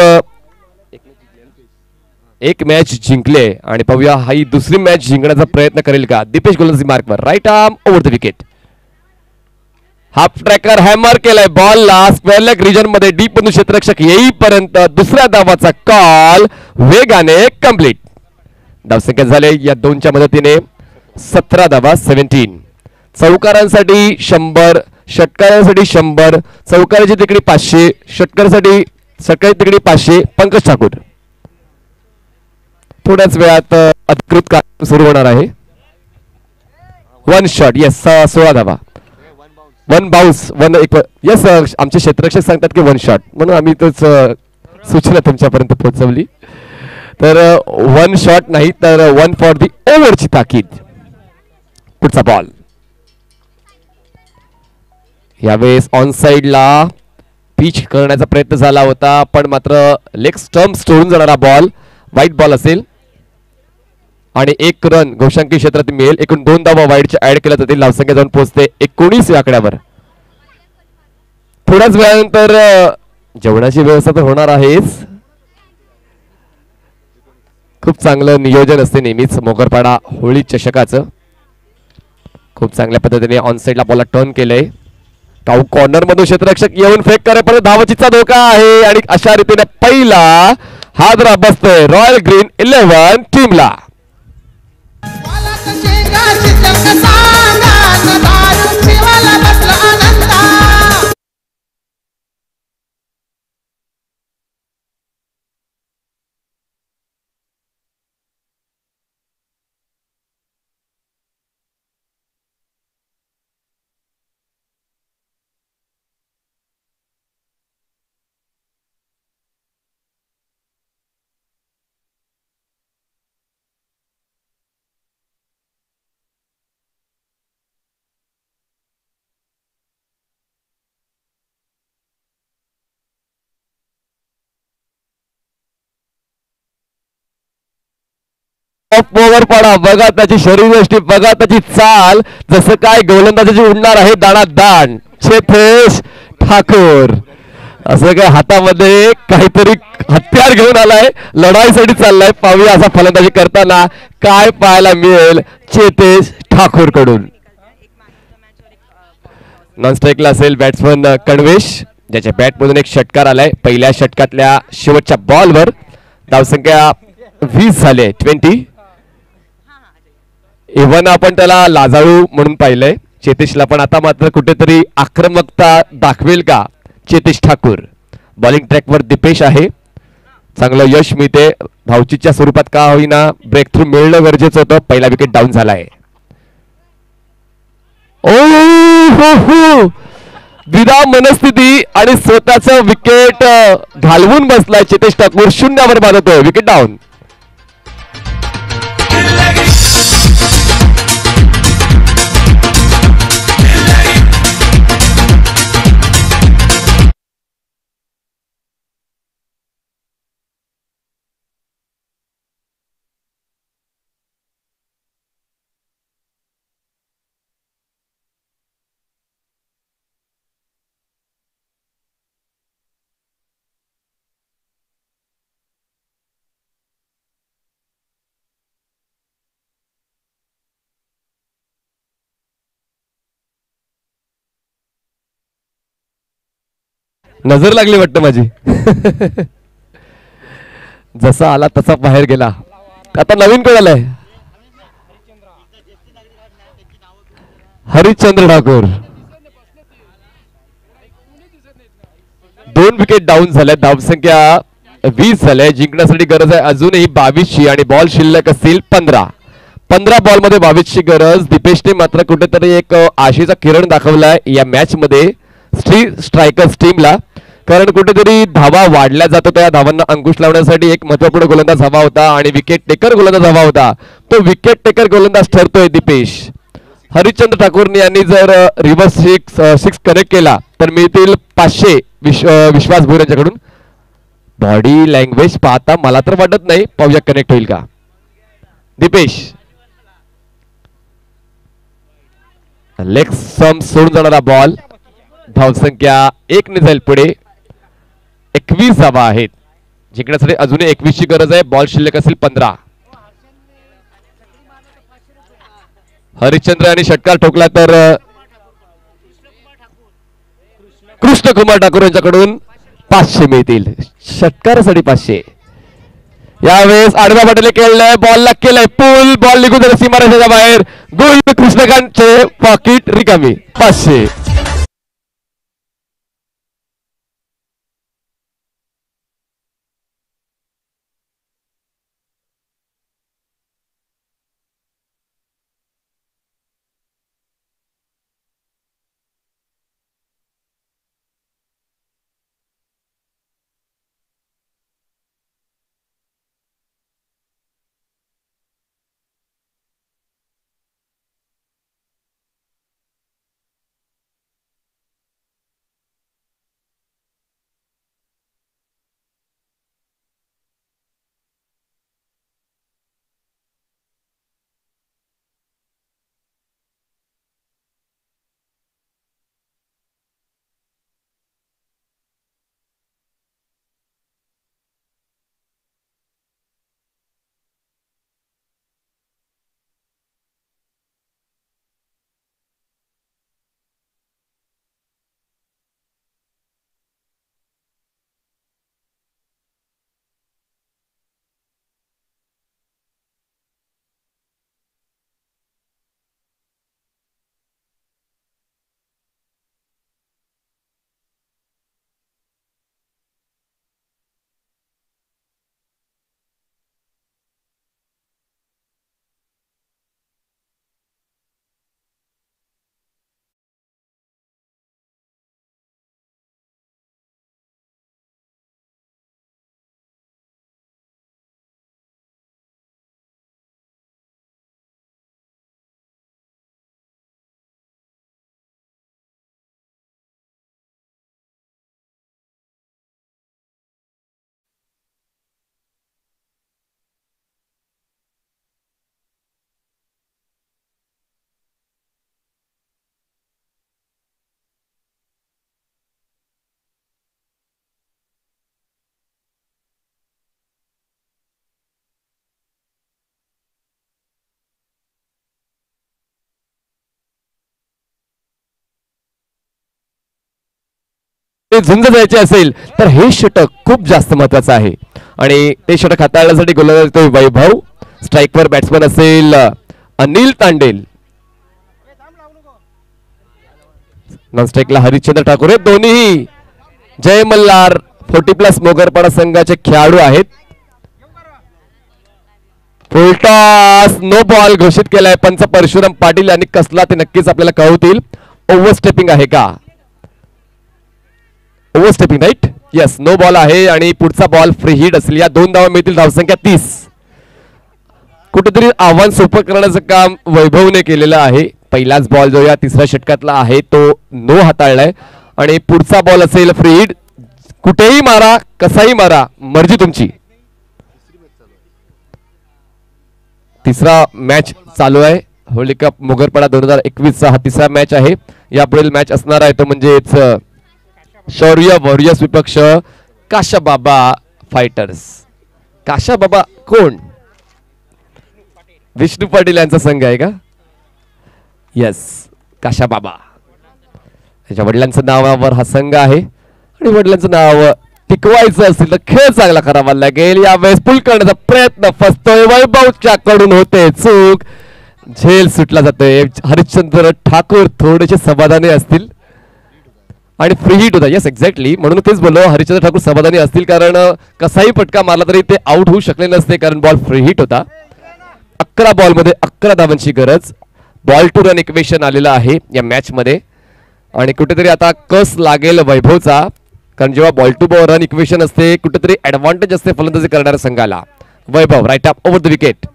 एक मॅच जिंकले आणि पाहूया ही दुसरी मॅच जिंकण्याचा प्रयत्न करेल का. दीपेश गोलंदाजी मार्कवर right arm over the wicket. Half tracker hammer केलाय बॉलला स्क्वेअर लेग रिजन मध्ये डीप मधून क्षेत्ररक्षक येईपर्यंत दुसऱ्या धावाचा कॉल वेगाने कंप्लीट. धावसंख्या झाले या दोनच्या मदतीने सतरा धावा सेव्हन्टीन. चौकारांसाठी शंभर षटकारांसाठी शंभर चौकाराची तिकडी पाचशे षटकारासाठी षटकाराची तिकडी पाचशे. पंकज ठाकूर. थोड्याच वेळात अधिकृत काम सुरू होणार आहे. वन शॉट येस सोळा धावा. वन बाउन्स वन एक येस आमचे क्षेत्ररक्षक सांगतात की वन शॉट म्हणून आम्ही तोच सूचना तुमच्यापर्यंत पोहोचवली. तर वन शॉट नाही तर वन फॉर दी ओव्हरची ताकीद. पुढचा बॉल यावेळेस ऑन साइडला पिच करण्याचा प्रयत्न झाला होता पण मात्र लेग स्टंप तोडून जाणारा बॉल व्हाईट बॉल असेल. आणि एक रन घोषांकी क्षेत्रात मिळेल. एकूण दोन धावा वाईडच्या ऍड केल्या जातील. धावसंख्या जाऊन पोहोचते एकोणीस या आकड्यावर. थोड्याच वेळानंतर जेवणाची व्यवस्था तर होणार आहेच. खूप चांगलं नियोजन असते नेहमीच मोगरपाडा होळी चषकाचं. खूप चांगल्या पद्धतीने ऑन साइडला बॉलला टर्न केलंय. टाऊ कॉर्नर मधून क्षेत्ररक्षक येऊन फेक करेपर्यंत धावचीचा धोका आहे आणि अशा रीतीने पहिला हादरा बसतोय रॉयल ग्रीन इलेव्हन टीमला. ओव्हर पडा बघा त्याची शरीरयष्टी बघा त्याची चाल जसं काय गोलंदाजाची उडणार आहे दाणा दाण. चेतेश ठाकूर असं काय हातामध्ये काहीतरी हत्यार घेऊन आलाय लढाईसाठी चाललाय. पाहूया असा फलंदाजी करताना काय पाहायला मिळेल चेतेश ठाकूर कडून. नॉन स्ट्राईकला असेल बॅट्समन कणवेश ज्याच्या बॅट मधून एक षटकार आलाय. पहिल्या षटकातल्या शेवटच्या बॉलवर धावसंख्या वीस झाले ट्वेंटी. इव्हन आपण त्याला लाजाळू म्हणून पाहिलंय चेतेशला पण आता मात्र कुठेतरी आक्रमकता दाखवेल का चेतेश ठाकूर. बॉलिंग ट्रॅकवर दीपेश आहे. चांगलं यश मिळते धावचीच्या स्वरूपात का होईना ब्रेक थ्रू मिळणं गरजेचं होतं. पहिला विकेट डाऊन झालाय. ओ हो हो द्विधा मनस्थिती आणि स्वतःच विकेट घालवून बसलाय चेतेश ठाकूर. शून्यावर बाधतोय विकेट डाऊन. नजर लागली वाटतं माझी. जसा आला तसा बाहेर गेला. आता नवीन कोण आलाय हरिश्चंद्र ठाकूर. दोन विकेट डाऊन झाल्या. धावसंख्या वीस झाल्या. जिंकण्यासाठी गरज आहे अजूनही बावीसची आणि बॉल शिल्लक असतील पंधरा. पंधरा बॉल मध्ये बावीसची गरज. दीपेशने मात्र कुठेतरी एक आशेचा किरण दाखवलाय या मॅच मध्ये स्ट्री स्ट्रायकर्स टीमला. कारण कुठेतरी धावा वाढल्या जातो त्या धावांना अंकुश लावण्यासाठी एक महत्वपूर्ण गोलंदाज हवा होता आणि विकेट टेकर गोलंदाज हवा होता. तो विकेट टेकर गोलंदाज ठरतोय दीपेश. हरिश्चंद्र ठाकूर यांनी जर रिव्हर्स सिक्स सिक्स कनेक्ट केला तर मिळतील पाचशे विश्व विश्वास भोर यांच्याकडून. बॉडी लँग्वेज पाहता मला तर वाटत नाही पाहूया कनेक्ट होईल का. दीपेश लेग सम सोडून जाणारा बॉल. धावसंख्या एक ने जाईल पुढे. एकवीस धावा आहेत. जिंकण्यासाठी अजूनही एकवीस ची गरज आहे. बॉल शिल्लक असेल पंधरा. हरिश्चंद्र यांनी षटकार ठोकला तर कृष्ण कुमार ठाकूर यांच्याकडून पाचशे मिळतील. षटकारासाठी पाचशे. यावेळेस आडव्या पाटील खेळलाय बॉलला केलाय पूल. बॉल निघून जाईल सीमारेषेच्या बाहेर. गुल कृष्णकांतचे पॉकेट रिकामी. पाचशे. ते झुंज जायचे असेल तर हे षटक खूप जास्त महत्वाचं आहे आणि ते षटक हाताळण्यासाठी गोलंदाज येतोय वैभव. स्ट्राईकवर बॅट्समन असेल अनिल तांडेल. नॉन स्ट्राईकला हरिश्चंद्र ठाकूर. दोन्ही जय मल्हार फोर्टी प्लस मोगरपाडा संघाचे खेळाडू आहेत. फुलटॉस नो बॉल घोषित केलाय पंच परशुराम पाटील यांनी. कसला ते नक्कीच आपल्याला कळवतील. ओव्हरस्टेपिंग आहे का? Overstepping right. Yes no ball आहे आणि पुढचा बॉल फ्री हिट असेल. या दोन धावा मिळतील. धावसंख्या तीस. कुठेतरी आव्हान सोपं करण्याचं काम वैभवने केलेलं आहे. पहिलाच बॉल जो या तिसऱ्या षटकातला आहे तो नो हाताळलाय आणि पुढचा बॉल असेल फ्री हिट. कुठेही मारा कसाही मारा मर्जी तुमची. तिसरा मॅच चालू आहे. होली कप मोगरपाडा दोन हजार एकवीस चा हा तिसरा मॅच आहे. यापुढील मॅच असणार आहे तो म्हणजेच शौर्य वॉरियर्स विपक्ष काशाबाबा फायटर्स. काशाबाबा कोण? विष्णू पाटील यांचा संघ आहे का? येस काशाबाबा. त्याच्या वडिलांचं नावावर हा संघ आहे आणि वडिलांचं नाव टिकवायचं असेल तर खेळ चांगला करावा लागेल. यावेळेस पुल करण्याचा प्रयत्न फसतोय. वैभवच्या कडून होते चूक. झेल सुटला जातोय. हरिश्चंद्र ठाकूर थोडेसे समाधानी असतील आणि फ्री हिट होता. येस एक्झॅक्टली म्हणून तेच बोललो हरिश्चंद्र ठाकूर समाधानी असतील कारण कसाही फटका मारला तरी ते आउट होऊ शकले नसते कारण बॉल फ्री हिट होता. अकरा बॉल मध्ये अकरा धावांची गरज. बॉल टू रन इक्वेशन आलेलं आहे या मॅच मध्ये आणि कुठेतरी आता कस लागेल वैभवचा कारण जेव्हा ball to ball run equation असते कुठेतरी ऍडव्हान्टेज असते फलंदाजी करणाऱ्या संघाला. Vaibhav right up over the wicket.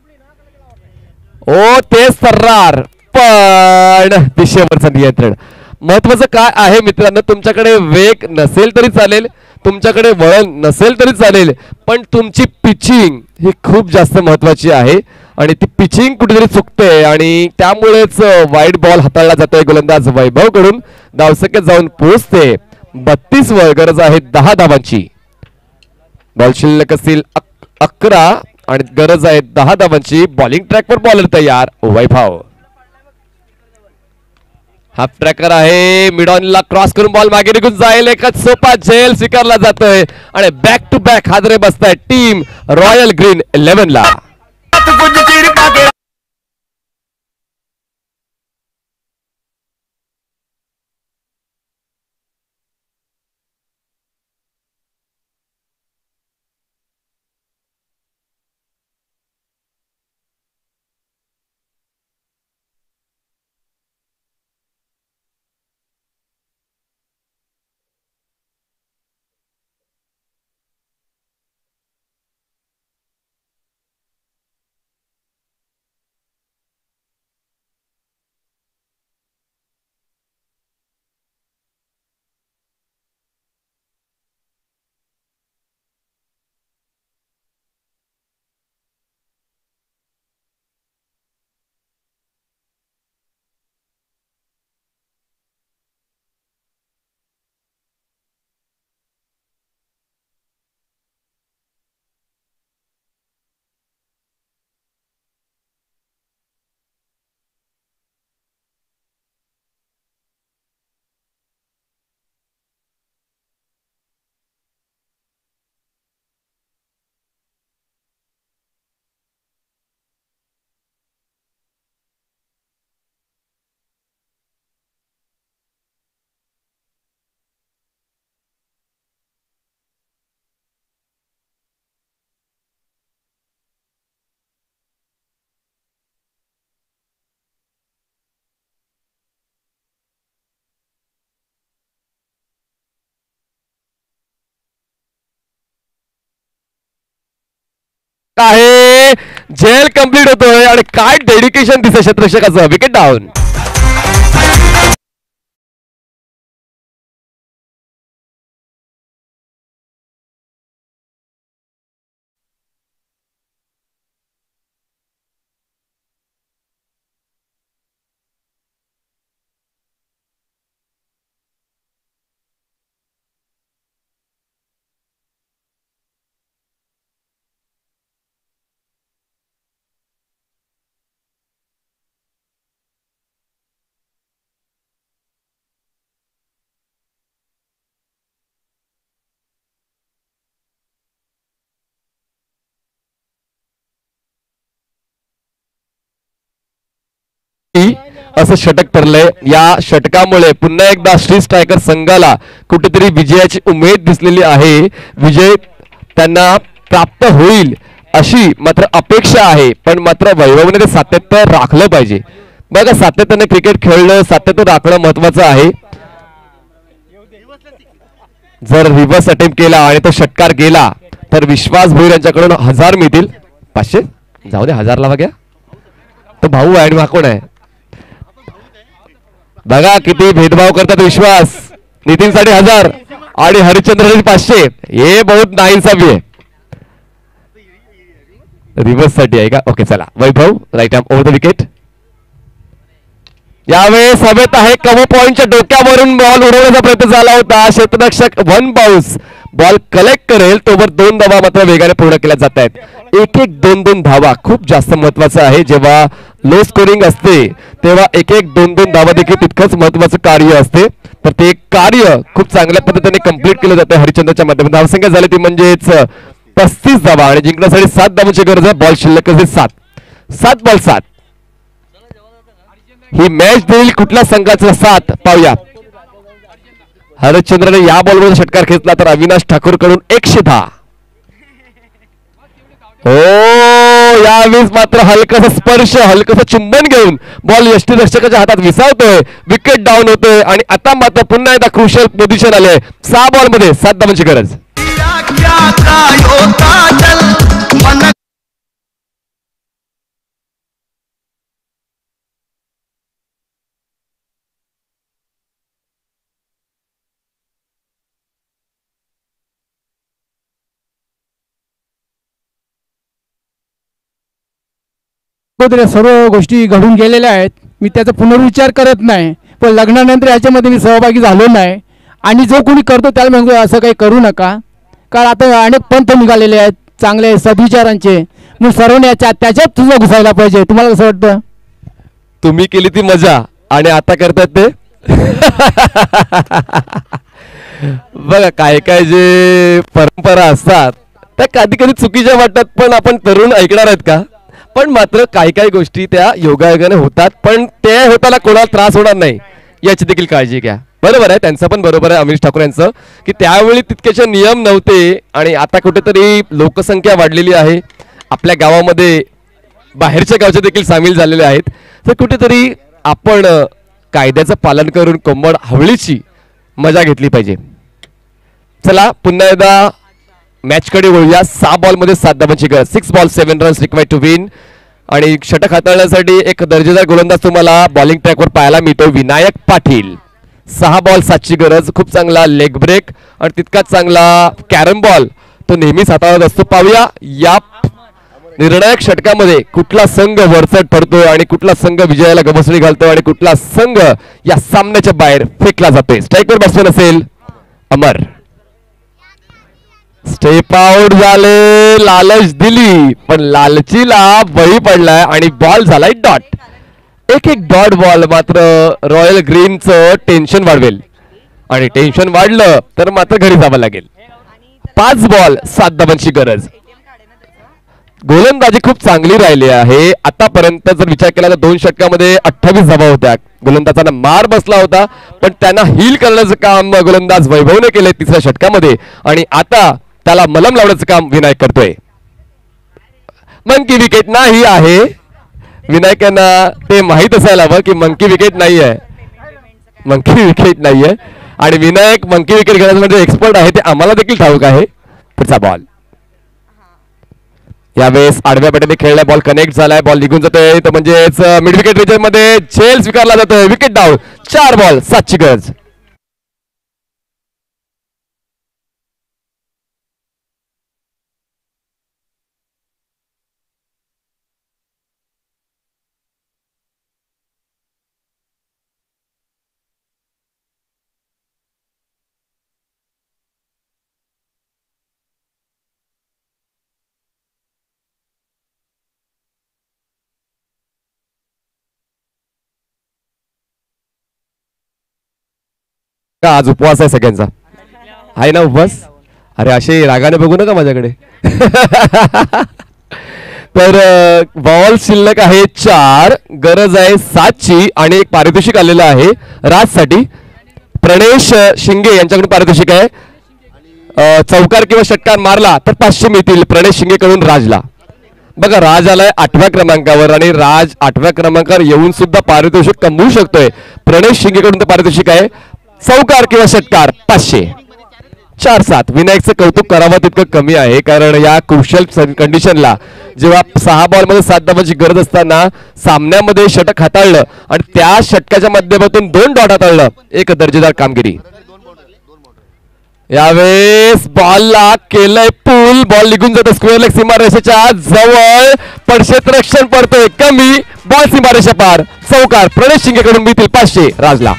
ओ ते सर्रार पण दिशेवरचं नियंत्रण. महत्वाचं काय आहे मित्रांनो, तुमच्याकडे वेग नसेल तरी चालेल, तुमच्याकडे वळण नसेल तरी चालेल, पण तुमची पिचिंग ही खूप जास्त महत्वाची आहे आणि ती पिचिंग कुठेतरी चुकते आणि त्यामुळेच वाईड बॉल हाताळला जातोय गोलंदाज वैभव कडून. धावसंख्येत जाऊन पोहोचते बत्तीस वर. गरज आहे दहा धावांची. बॉल शिल्लक असतील अकरा आणि गरज आहे दहा धावांची. बॉलिंग ट्रॅकवर बॉलर तयार वैभव. हाफ ट्रॅकर आहे. मिडॉनला क्रॉस करून बॉल मागे निघून जाईल. एकच सोपा झेल स्वीकारला जातोय आणि बॅक टू बॅक हादरे बसताय टीम रॉयल ग्रीन इलेव्हन ला. आहे झेल कंप्लीट होतोय आणि काय डेडिकेशन दिसतं क्षेत्ररक्षकाचं. Wicket down. असं षटक ठरलंय. या षटकामुळे पुन्हा एकदा श्री स्ट्रायकर संघाला कुठेतरी विजयाची उमेद दिसलेली आहे. विजय त्यांना प्राप्त होईल अशी मात्र अपेक्षा आहे, पण मात्र वैभवने ते सातत्य राखलं पाहिजे. बघा, सातत्याने क्रिकेट खेळणं, सातत्य राखणं महत्वाचं आहे. जर रिव्हर्स अटेम्प्ट केला आणि तो षटकार गेला तर विश्वास भोईर यांच्याकडून हजार मिळतील. पाचशे जाऊ दे, हजार लावा घ्या. तो भाऊ आहे आणि हा कोण आहे बघा, किती भेदभाव करतात विश्वास. नितीन साठी हजार आणि हरिश्चंद्र पाचशे. हे बहुत नाइंसाफी आहे. रिव्हर्स साठी आहे का? ओके चला, Vaibhav right arm over the wicket. यावेळेस हवेत आहे कम पॉइंटच्या डोक्यावरून बॉल उडवण्याचा प्रयत्न झाला होता. क्षेत्ररक्षक वन बाउन्स बॉल कलेक्ट करेल तोवर दोन धावा मात्र वेगाने पूर्ण केल्या जात आहेत. एक एक दोन दोन धावा खूप जास्त महत्वाचं आहे. जेव्हा लो स्कोरिंग असते तेव्हा एक एक दोन दोन धावा देखील तितकंच महत्वाचं कार्य असते. तर ते कार्य खूप चांगल्या पद्धतीने कंप्लीट केलं जातं. हरिश्चंद्रच्या माध्यमातून धावसंख्या झाली ती म्हणजेच पस्तीस धावा आणि जिंकण्यासाठी सात धावांची गरज आहे. बॉल शिल्लक असेल सात. सात बॉल सात. ही मॅच देईल कुठल्या संघाचा साथ पाहूया. हरिश्चंद्रने या बॉलवर षटकार घेतला तर अविनाश ठाकूर कडून एकशे दहा. हो, यावेळेस मात्र हलकसा स्पर्श, हलकसा चुंबन घेऊन बॉल यष्टीरक्षकाच्या हातात विसावतोय. विकेट डाऊन होतोय आणि आता मात्र पुन्हा एकदा क्रुशियल पोझिशन आले. सहा बॉल मध्ये सात धावांची गरज. सर्व गोष्टी घडून गेलेल्या आहेत. मी त्याचा पुनर्विचार करत नाही, पण लग्नानंतर याच्यामध्ये मी सहभागी झालो नाही. आणि जो कोणी करतो त्याला म्हणतो असं काही करू नका, कारण आता अनेक पंथ निघालेले आहेत चांगले सद्विचारांचे. मग सर्वांनी याच्या त्याच्यात तुझं घुसायला पाहिजे. तुम्हाला कसं वाटतं? तुम्ही केली ती मजा आणि आता करतात ते बघा, काय काय जे परंपरा असतात त्या कधी कधी चुकीच्या वाटतात, पण आपण तरुण ऐकणार आहेत का? पण मात्र काही काही गोष्टी त्या योगायोगाने होतात, पण ते होताना कोणाला त्रास होणार नाही याची देखील काळजी घ्या. बरोबर आहे, त्यांचं पण बरोबर आहे अमिश ठाकूर यांचं, की त्यावेळी तितकेसे नियम नव्हते आणि आता कुठेतरी लोकसंख्या वाढलेली आहे. आपल्या गावामध्ये बाहेरच्या गावचे देखील सामील झालेले आहेत. तर कुठेतरी आपण कायद्याचं पालन करून कोंबड हवळीची मजा घेतली पाहिजे. चला पुन्हा एकदा मॅचकडे वळूया. सहा बॉल मध्ये सात धावांची गरज. Six ball seven runs required to win. आणि षटक हाताळण्यासाठी एक दर्जेदार गोलंदाज तुम्हाला बॉलिंग ट्रॅकवर पाहायला मिळतो, विनायक पाटील. सहा बॉल सातची गरज. खूप चांगला लेग ब्रेक आणि तितकाच चांगला कॅरम बॉल तो नेहमीच हाताळत असतो. पाहूया या निर्णायक षटकामध्ये कुठला संघ वरचढ ठरतोय आणि कुठला संघ विजयाला गबसणी घालतोय आणि कुठला संघ या सामन्याच्या बाहेर फेकला जातोय. स्ट्राईकवर बॅट्समन असेल अमर. स्टेप आउट झाले, लालच दिली पण लालचीला बळी पडलाय आणि बॉल झालाय डॉट. एक एक डॉट बॉल मात्र रॉयल ग्रीनचं टेन्शन वाढवेल आणि टेन्शन वाढलं तर मात्र घरी जावं लागेल. पाच बॉल सात धावांची गरज. गोलंदाजी खूप चांगली राहिली आहे आतापर्यंत. जर विचार केला तर दोन षटकामध्ये अठ्ठावीस धावा होत्या. गोलंदाजांना मार बसला होता पण त्यांना हील करण्याचं काम गोलंदाज वैभवने केलंय तिसऱ्या षटकामध्ये आणि आता त्याला मलम लावण्याचं काम विनायक करतोय. मंकी विकेट नाही आहे. विनायकांना ते माहित असायला हवं की मंकी विकेट नाही आहे, मंकी विकेट नाहीये आणि विनायक मंकी विकेट घेण्यामध्ये एक्सपर्ट आहे ते आम्हाला देखील ठाऊक आहे. पुढचा बॉल यावेळेस आडव्या पट्टीने खेळलाय. बॉल कनेक्ट झालाय, बॉल निघून जातोय तर म्हणजेच मिड विकेट रिजन मध्ये झेल स्वीकारला जातोय. Wicket down. चार बॉल सातची गरज. का आज उपवास आहे सगळ्यांचा? आहे ना उपवास? अरे असे रागाने बघू नका माझ्याकडे. तर बॉल शिल्लक आहे चार, गरज आहे सातची आणि एक पारितोषिक आलेलं आहे राजसाठी. प्रणेश शिंगे यांच्याकडून पारितोषिक आहे. चौकार किंवा षटकार मारला तर पाचशे मिळतील प्रणेश शिंगेकडून राजला. बघा राज आलाय आठव्या क्रमांकावर आणि राज आठव्या क्रमांकावर येऊन सुद्धा पारितोषिक कमवू शकतोय. प्रणेश शिंगेकडून तर पारितोषिक आहे चौकार किंवा षटकार पाचशे. चार सात. विनायकचं कौतुक करावं तितकं कमी आहे, कारण या क्रुशियल कंडिशनला जेव्हा सहा बॉल मध्ये सात धावांची गरज असताना सामन्यामध्ये षटक हाताळलं आणि त्या षटकाच्या माध्यमातून दोन डॉट हाताळलं, एक दर्जेदार कामगिरी. यावेळेस बॉलला केलंय पूल, बॉल निघून जातो स्क्वेअर लेग सीमारेषेच्या जवळ, पण क्षेत्ररक्षण पडतोय कमी, बॉल सीमारेषा पार. चौकार प्रणेश शिंगेकडून मिळतील पाचशे राजला.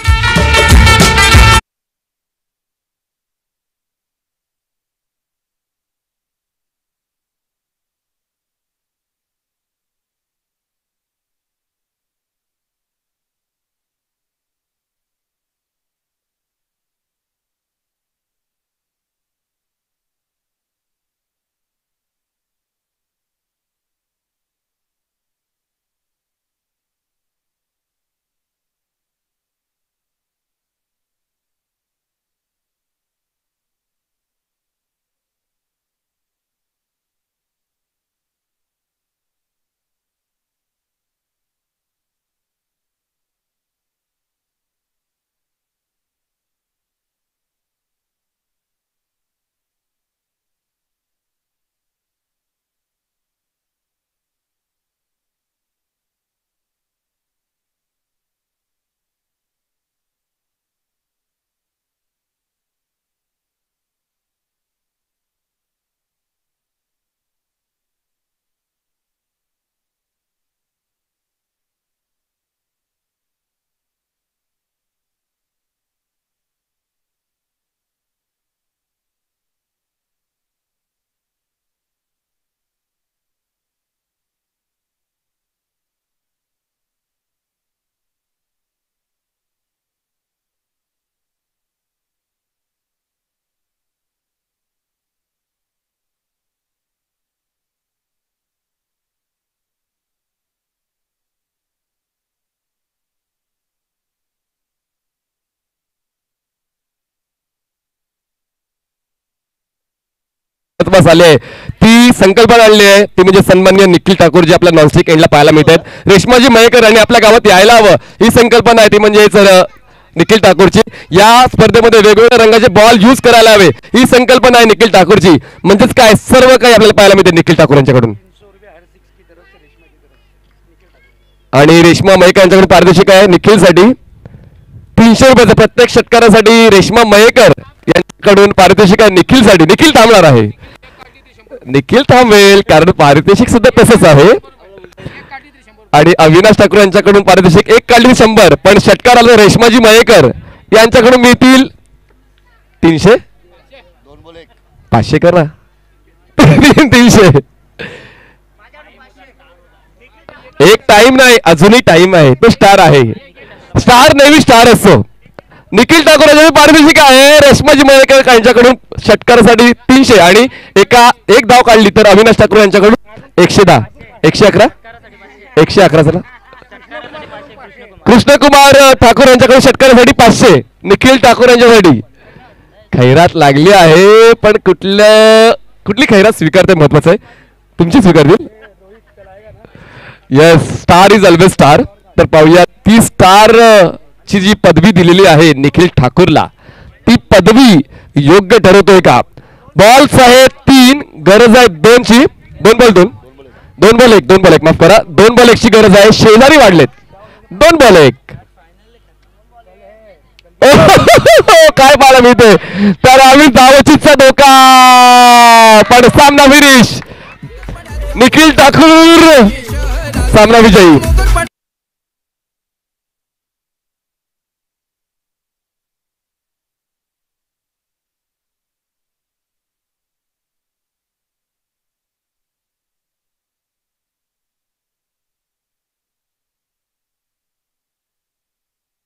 आले ती संकल्पना आणली आहे ती म्हणजे सन्माननीय निखिल ठाकूर जे आपल्या नॉनस्टिक एंडला पाहायला मिळतात. रेश्माजी मयेकर आणि आपल्या गावात यायला हवं ही संकल्पना आहे ती म्हणजे निखिल ठाकूरची. या स्पर्धेमध्ये वेगवेगळ्या रंगाचे बॉल यूज करायला हवे ही संकल्पना आहे निखिल ठाकूरची. म्हणजेच काय सर्व काही आपल्याला पाहायला मिळते निखिल ठाकूर यांच्याकडून. आणि रेश्मा मयेकर यांच्याकडून पारितोषिक आहे निखिलसाठी तीनशे रुपयाचं प्रत्येक षटकारासाठी. रेश्मा मयेकर यांच्याकडून पारितोषिक आहे निखिलसाठी. निखिल थांबणार आहे, निखिल थांबेल कारण पारितोषिक सुद्धा तसंच आहे. आणि अविनाश ठाकूर यांच्याकडून पारितोषिक एक काढली शंभर, पण षटकार आलं रेश्माजी मयेकर यांच्याकडून मिळतील तीनशे. पाचशे करा तीनशे. एक टाइम नाही अजूनही टाइम आहे, तो स्टार आहे. स्टार नेहमी स्टार असतो. निखिल ठाकूर यांच्याकडून पारितोषिक आहे रेश्माजी मयेकर यांच्याकडून षटकारासाठी तीनशे आणि एका एक धाव काढली तर अविनाश ठाकूर यांच्याकडून एकशे दहा एकशे अकरा एकशे अकरा चला. कृष्णकुमार ठाकूर यांच्याकडून षटकारासाठी पाचशे निखिल ठाकूर यांच्यासाठी. खैरात लागली आहे पण कुठल्या कुठली खैरात स्वीकारते महत्वाचं आहे, तुमची स्वीकारतील. Yes star is always star. तर पाहूया ती स्टार ची जी पदवी दिलेली आहे निखिल ठाकूरला ती पदवी योग्य ठरवतोय का. बॉल्स आहेत तीन, गरज आहे दोनची. दोन बॉल दोन दोन बॉल एक दोन बॉल एक माफ करा दोन बॉल एकची गरज आहे. शेजारी वाढलेत दोन बॉल एक. काय पाहायला मिळते तर आम्ही धावचीचा धोका पण सामना फिनिश. निखिल ठाकूर सामना विजयी.